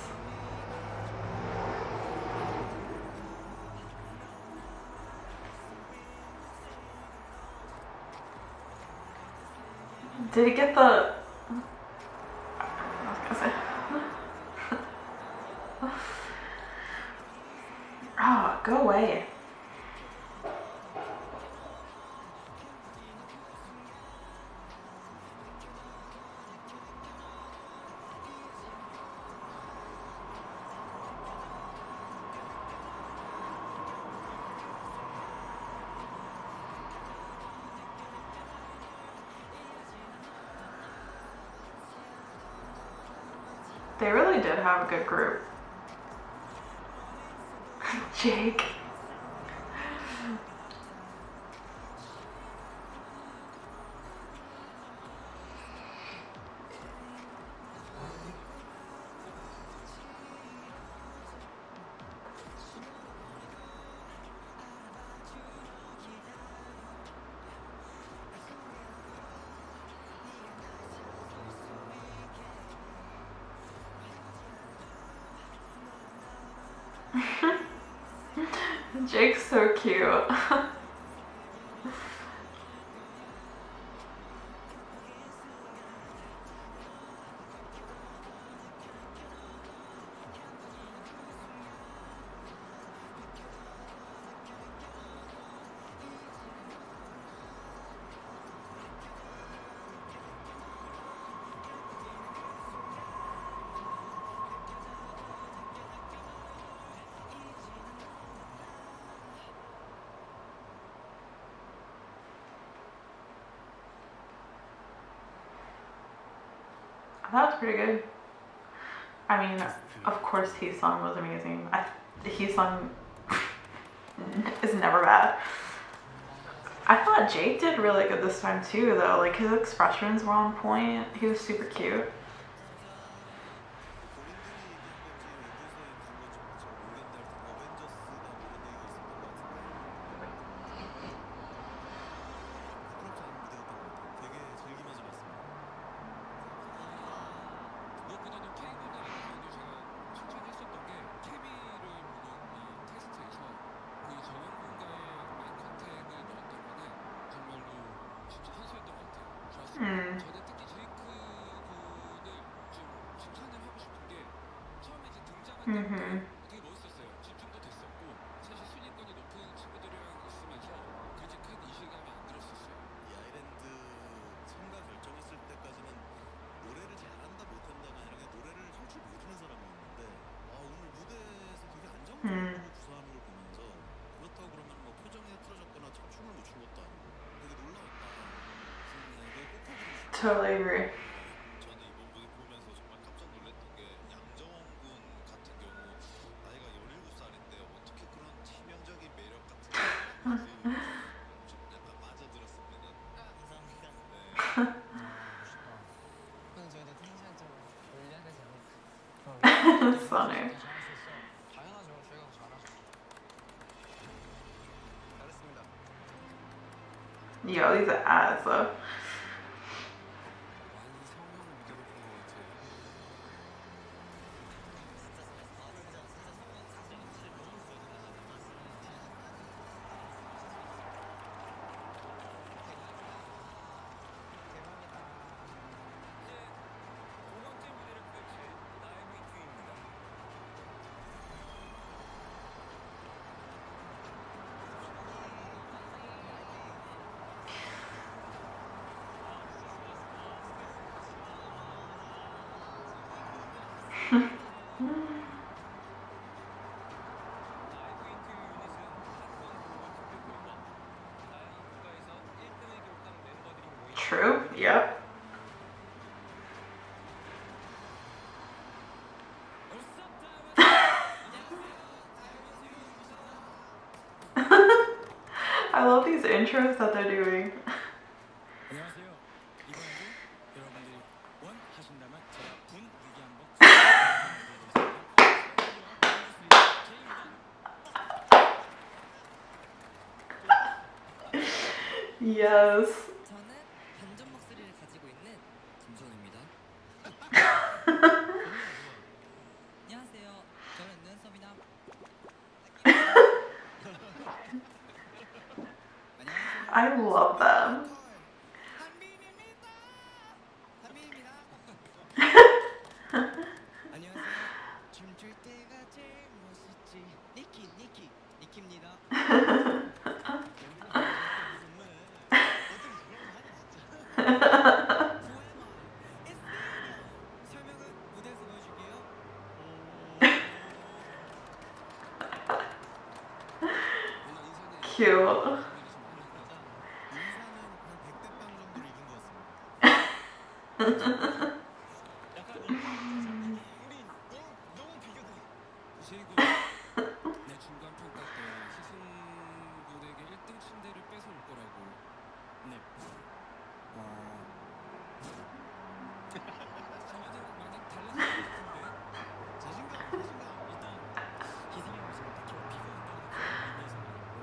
Did he get the... I was gonna say... Oh, go away. They really did have a good group. Jake. Jake's so cute. That was pretty good. I mean, of course, Hee-sung was amazing. Hee-sung is never bad. I thought Jake did really good this time too, though. Like his expressions were on point. He was super cute. 무엇보다도 K본이라는 배우를 제가 칭찬했었던 게 케미를 보는 이 테스트에서 그 정원군과의 아이 컨택을 넣었던 거는 정말로 진짜 선수였던 것 같아요. 좋았습니다. 저는 특히 제이크 군을 좀 칭찬을 하고 싶은 게 처음에 이제 등장할 때부터 되게 멋있었어요. 집중도 됐었고 사실 순위권이 높은 친구들이랑 있으면서 그렇게 큰 이질감이 안 들었었어요. 이 아일랜드 참가 결정했을 때까지는 노래를 잘한다 못한다가 아니라 그냥 노래를 할 줄 모르는 사람이었는데 오늘 무대에서 되게 안정적으로 구사하는 걸 보면서 그렇다고 그러면 뭐 표정이 틀어졌거나 춤을 못 춘 것도 아니고 되게 놀라웠다. 이거 꼭 해보고 싶다. Totally agree. 저는 이번 무대 보면서 정말 깜짝 놀랐던 게 양정원 군 같은 경우 나이가 17살인데 어떻게 그런 치명적인 매력 같은 게 좀 약간 빠져들었습니다. 감사합니다. 근데 저희도 텐션 좀 올려야 되지 않을까? It's funny. 당연하죠. 저희가 더 잘하죠. 잘했습니다. Yo, these ads though. 완성형 무대를 본 것 같아요. 이제 5번째 무대를 펼칠 나이브이트입니다. 나이브이트 유닛은 한번 보고 투표 결과 나의 국가에서 1등을 기록한 멤버들이 모인 True. Yep. I love these intros that they're doing. 안녕하세요. 이번에도 여러분들이 원하신다면 제가 군 무기 한번 Yes. 저는 반전 목소리를 가지고 있는 김선우입니다. 안녕하세요. 저는 눈썹이나. I love them. 안녕하세요. 춤출 때가 제일 멋있지. 니키입니다. 설명은 무대에서 보여줄게요. Cute. 인사는 한 100대 빵 정도로 이긴 것 같습니다. 제이군 내 중간 평가 때 희승군에게 1등 침대를 뺏어올 거라고. 네. 저희는 많이 달랐을 것 같은데. 자신감. 일단 희승형을 제가 그렇게 비교한다는 그런 의미에서 말이고요.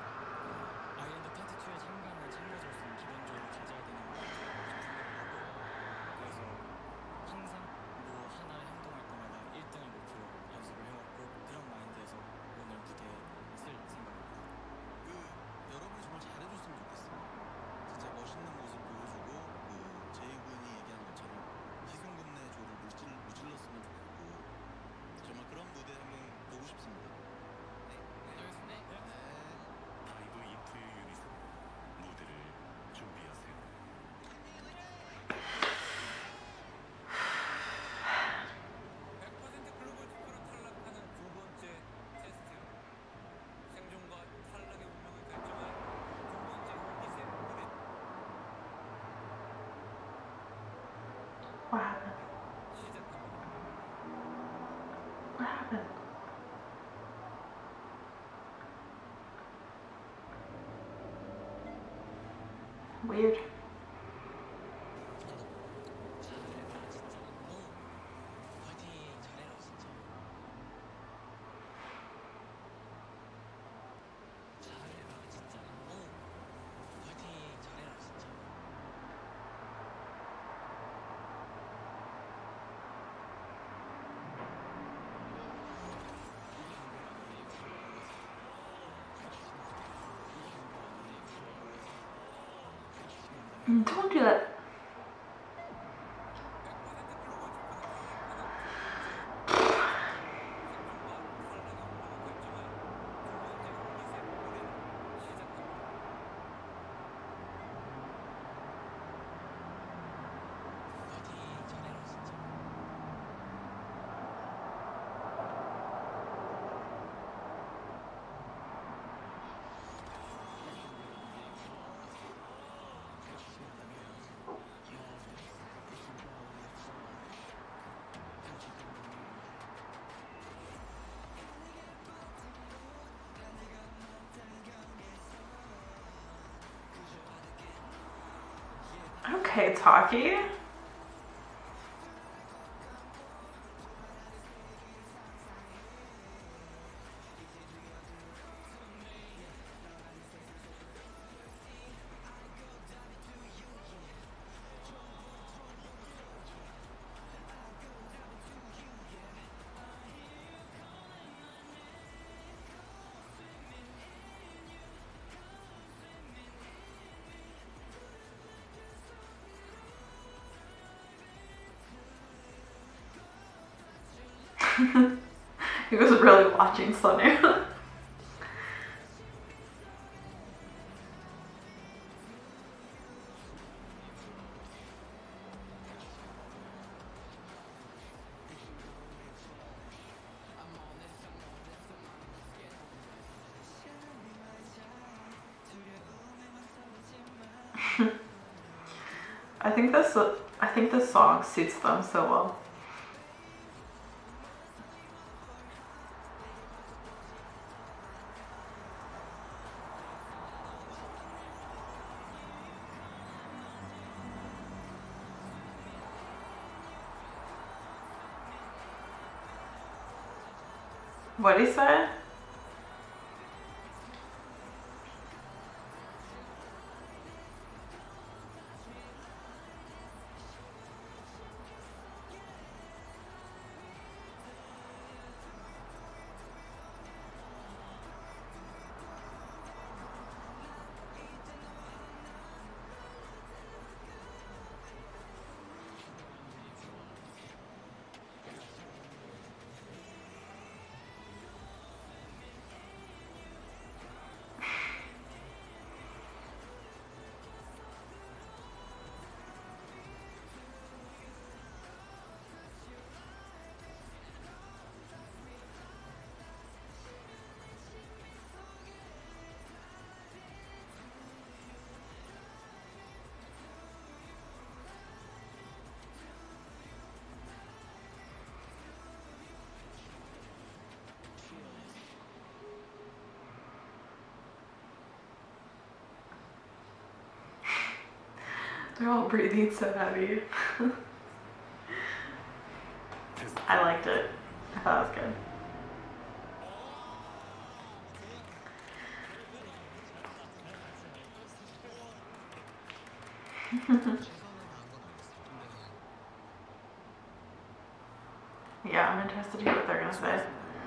아일랜드 파트 2에 참가하는 참가자로서는 기본적으로 가져야 되는 것 같아요. 생각을 하고 What happened? What happened? Weird. 잘해라 진짜. 화이팅 잘해라 진짜. 잘해라 진짜. 화이팅 잘해라 진짜. Don't do that. 화이팅 잘해라 진짜. Okay, Taki. He was really watching Sonu. I think this song suits them so well. What'd he say? They're all breathing so heavy. I liked it. I thought it was good. Yeah, I'm interested to hear what they're gonna say.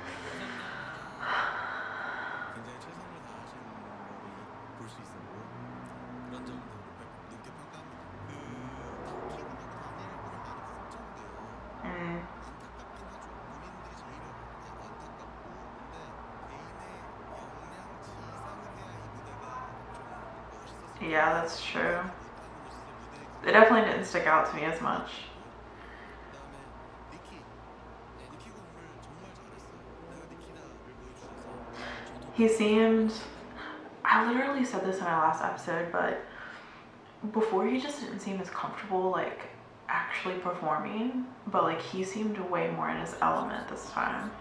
굉장히 최선을 다하시는 거를 볼 수 있었고 그런 점도 높게 평가합니다. 그 타키하고 다니엘군이 많이 걱정돼요. 안타깝긴 하죠. 본인들이 제일 안타깝고 근데 개인의 역량 지상을 해야 이 무대가 좀 멋있었을 Yeah, that's true. 못하는 곳에서 무대에 They definitely didn't stick out to me as much. 그다음에 니키가 오늘 정말 잘했어요. 내가 니키다를 보여주셔서 He seemed, I literally said this in my last episode, but before he just didn't seem as comfortable like actually performing, but like he seemed way more in his element this time.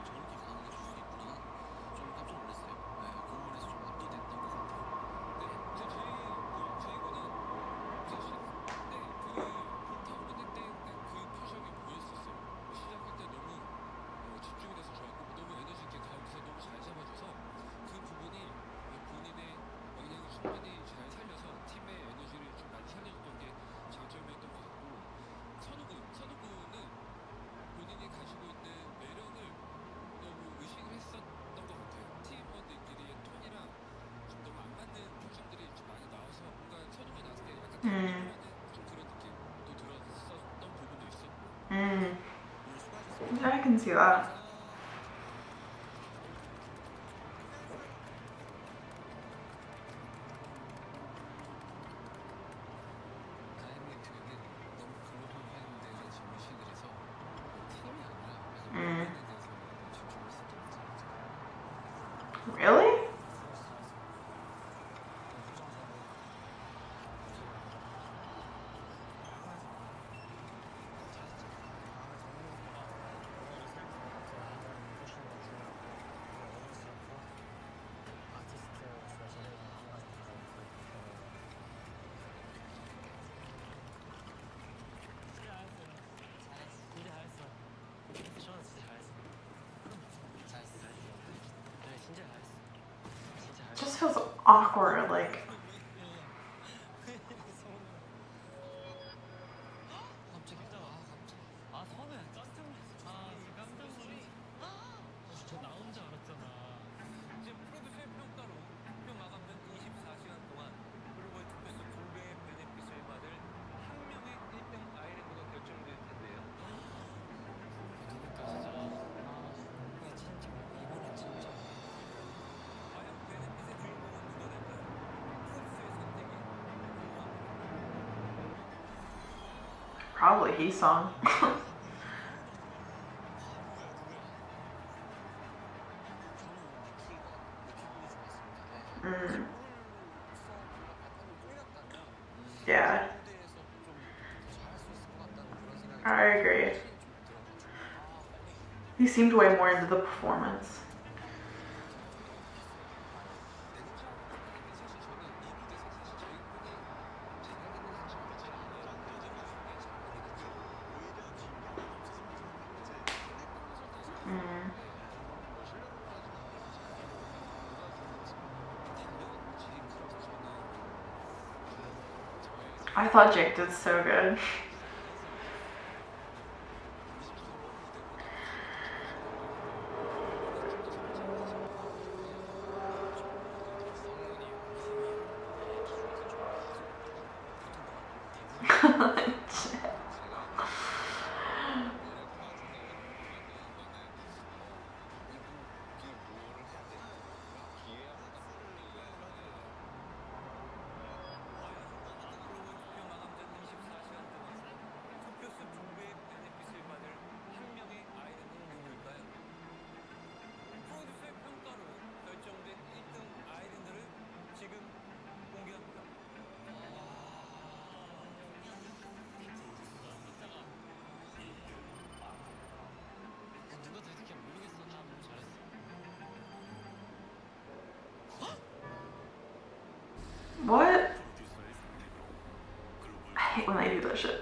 I can see that. Really? Just feels awkward, like. Probably he sung. Yeah. I agree. He seemed way more into the performance. I thought Jake did so good. What? I hate when they do that shit.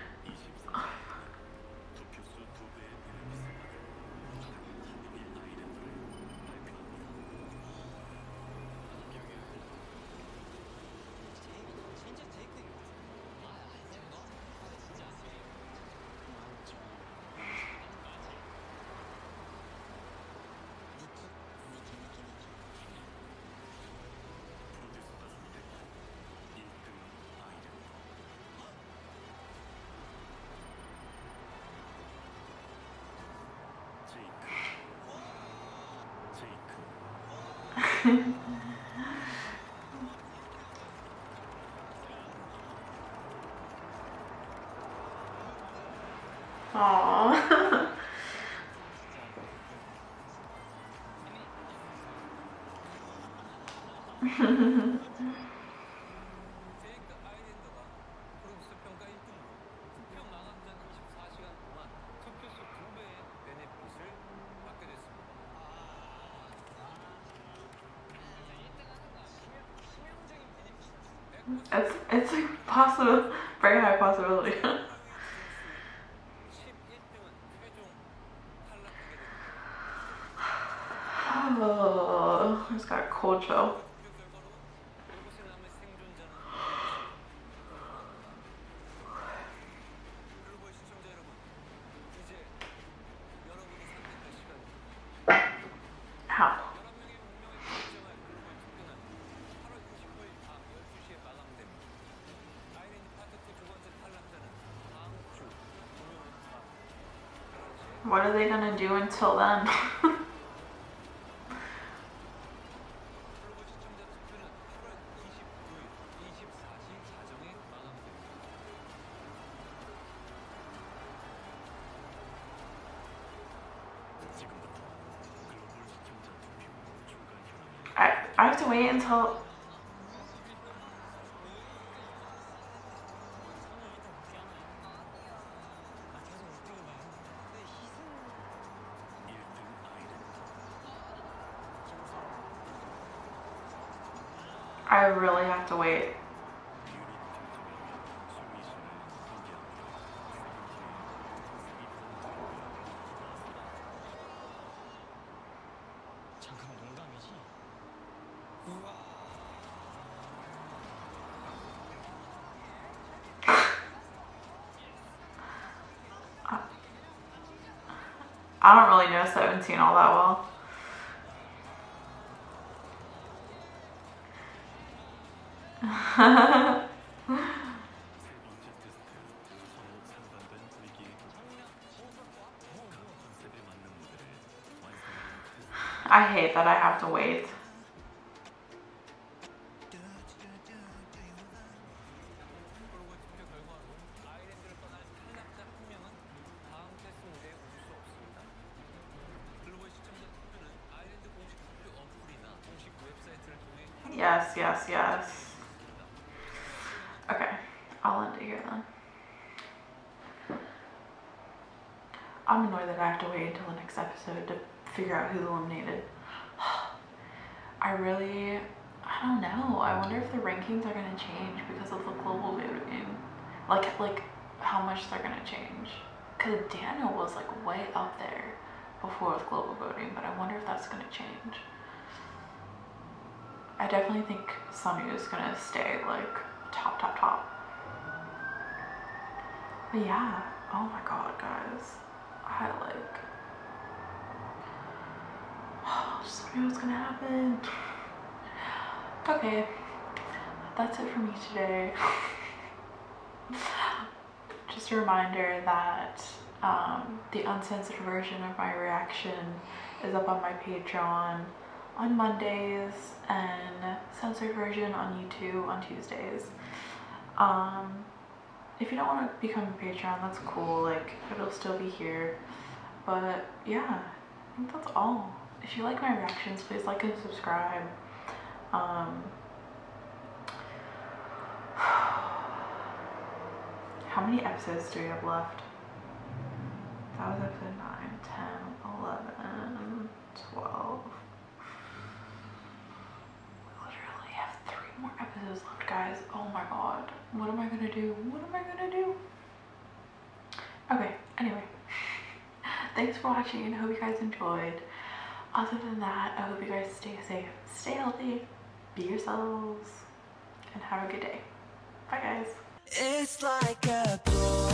Aww. It's like possible, very high possibility. 11등은 최종 탈락하게 됩니다. Oh, I just got a cold chill. 투표 결과로 이곳에 남은 생존자는 글로벌 시청자 여러분, 이제 여러분이 선택할 시간입니다. How? 11명의 운명을 결정할 글로벌 투표는 8월 29일 밤 12시에 마감됩니다. 아이랜드 파트 2 두 번째 탈락자는 다음 주 금요일 밤 What are they gonna do until then? 글로벌 시청자 투표는 8월 29일 24시 자정에 마감됩니다. 지금부터 글로벌 시청자 투표 중간 현황을 I have to wait until. 계속 웃기는 봐요. 근데 희승 1등 아이랜드 I really have to wait. 유닛 결정에 수미션을 공개합니다. 잠깐 농담이지? 우와. I don't really know 17 all that well. 세 번째 테스트 서로 상반된 분위기의 컨셉에 맞는 무대를 완성하는 테스트. I hate that I have to wait. 글로벌 투표 결과로 아이랜드를 떠날 탈락자 한 명은 다음 테스트 무대에 올 수 없습니다. 글로벌 시청자 투표는 아이랜드 공식 투표 어플이나 공식 웹사이트를 통해 Yes, yes, yes. Okay, I'll end it here then. I'm annoyed that I have to wait until the next episode to figure out who's eliminated. I don't know. I wonder if the rankings are gonna change because of the global voting. Like how much they're gonna change. Cause Daniel was like way up there before with global voting, but I wonder if that's gonna change. I definitely think Sunny is gonna stay like top. But yeah, oh my god, guys. I just don't know what's gonna happen. Okay, that's it for me today. Just a reminder that the uncensored version of my reaction is up on my Patreon on Mondays and censored version on YouTube on Tuesdays. If you don't want to become a Patreon, that's cool, like it'll still be here. But yeah, I think that's all. If you like my reactions, please like and subscribe. How many episodes do we have left? That was episode 9, 10, 11, 12. We literally have 3 more episodes left, guys. Oh my god. What am I gonna do? What am I gonna do? Okay, anyway. Thanks for watching. I hope you guys enjoyed. Other than that, I hope you guys stay safe, stay healthy, be yourselves, and have a good day. Bye, guys. It's like a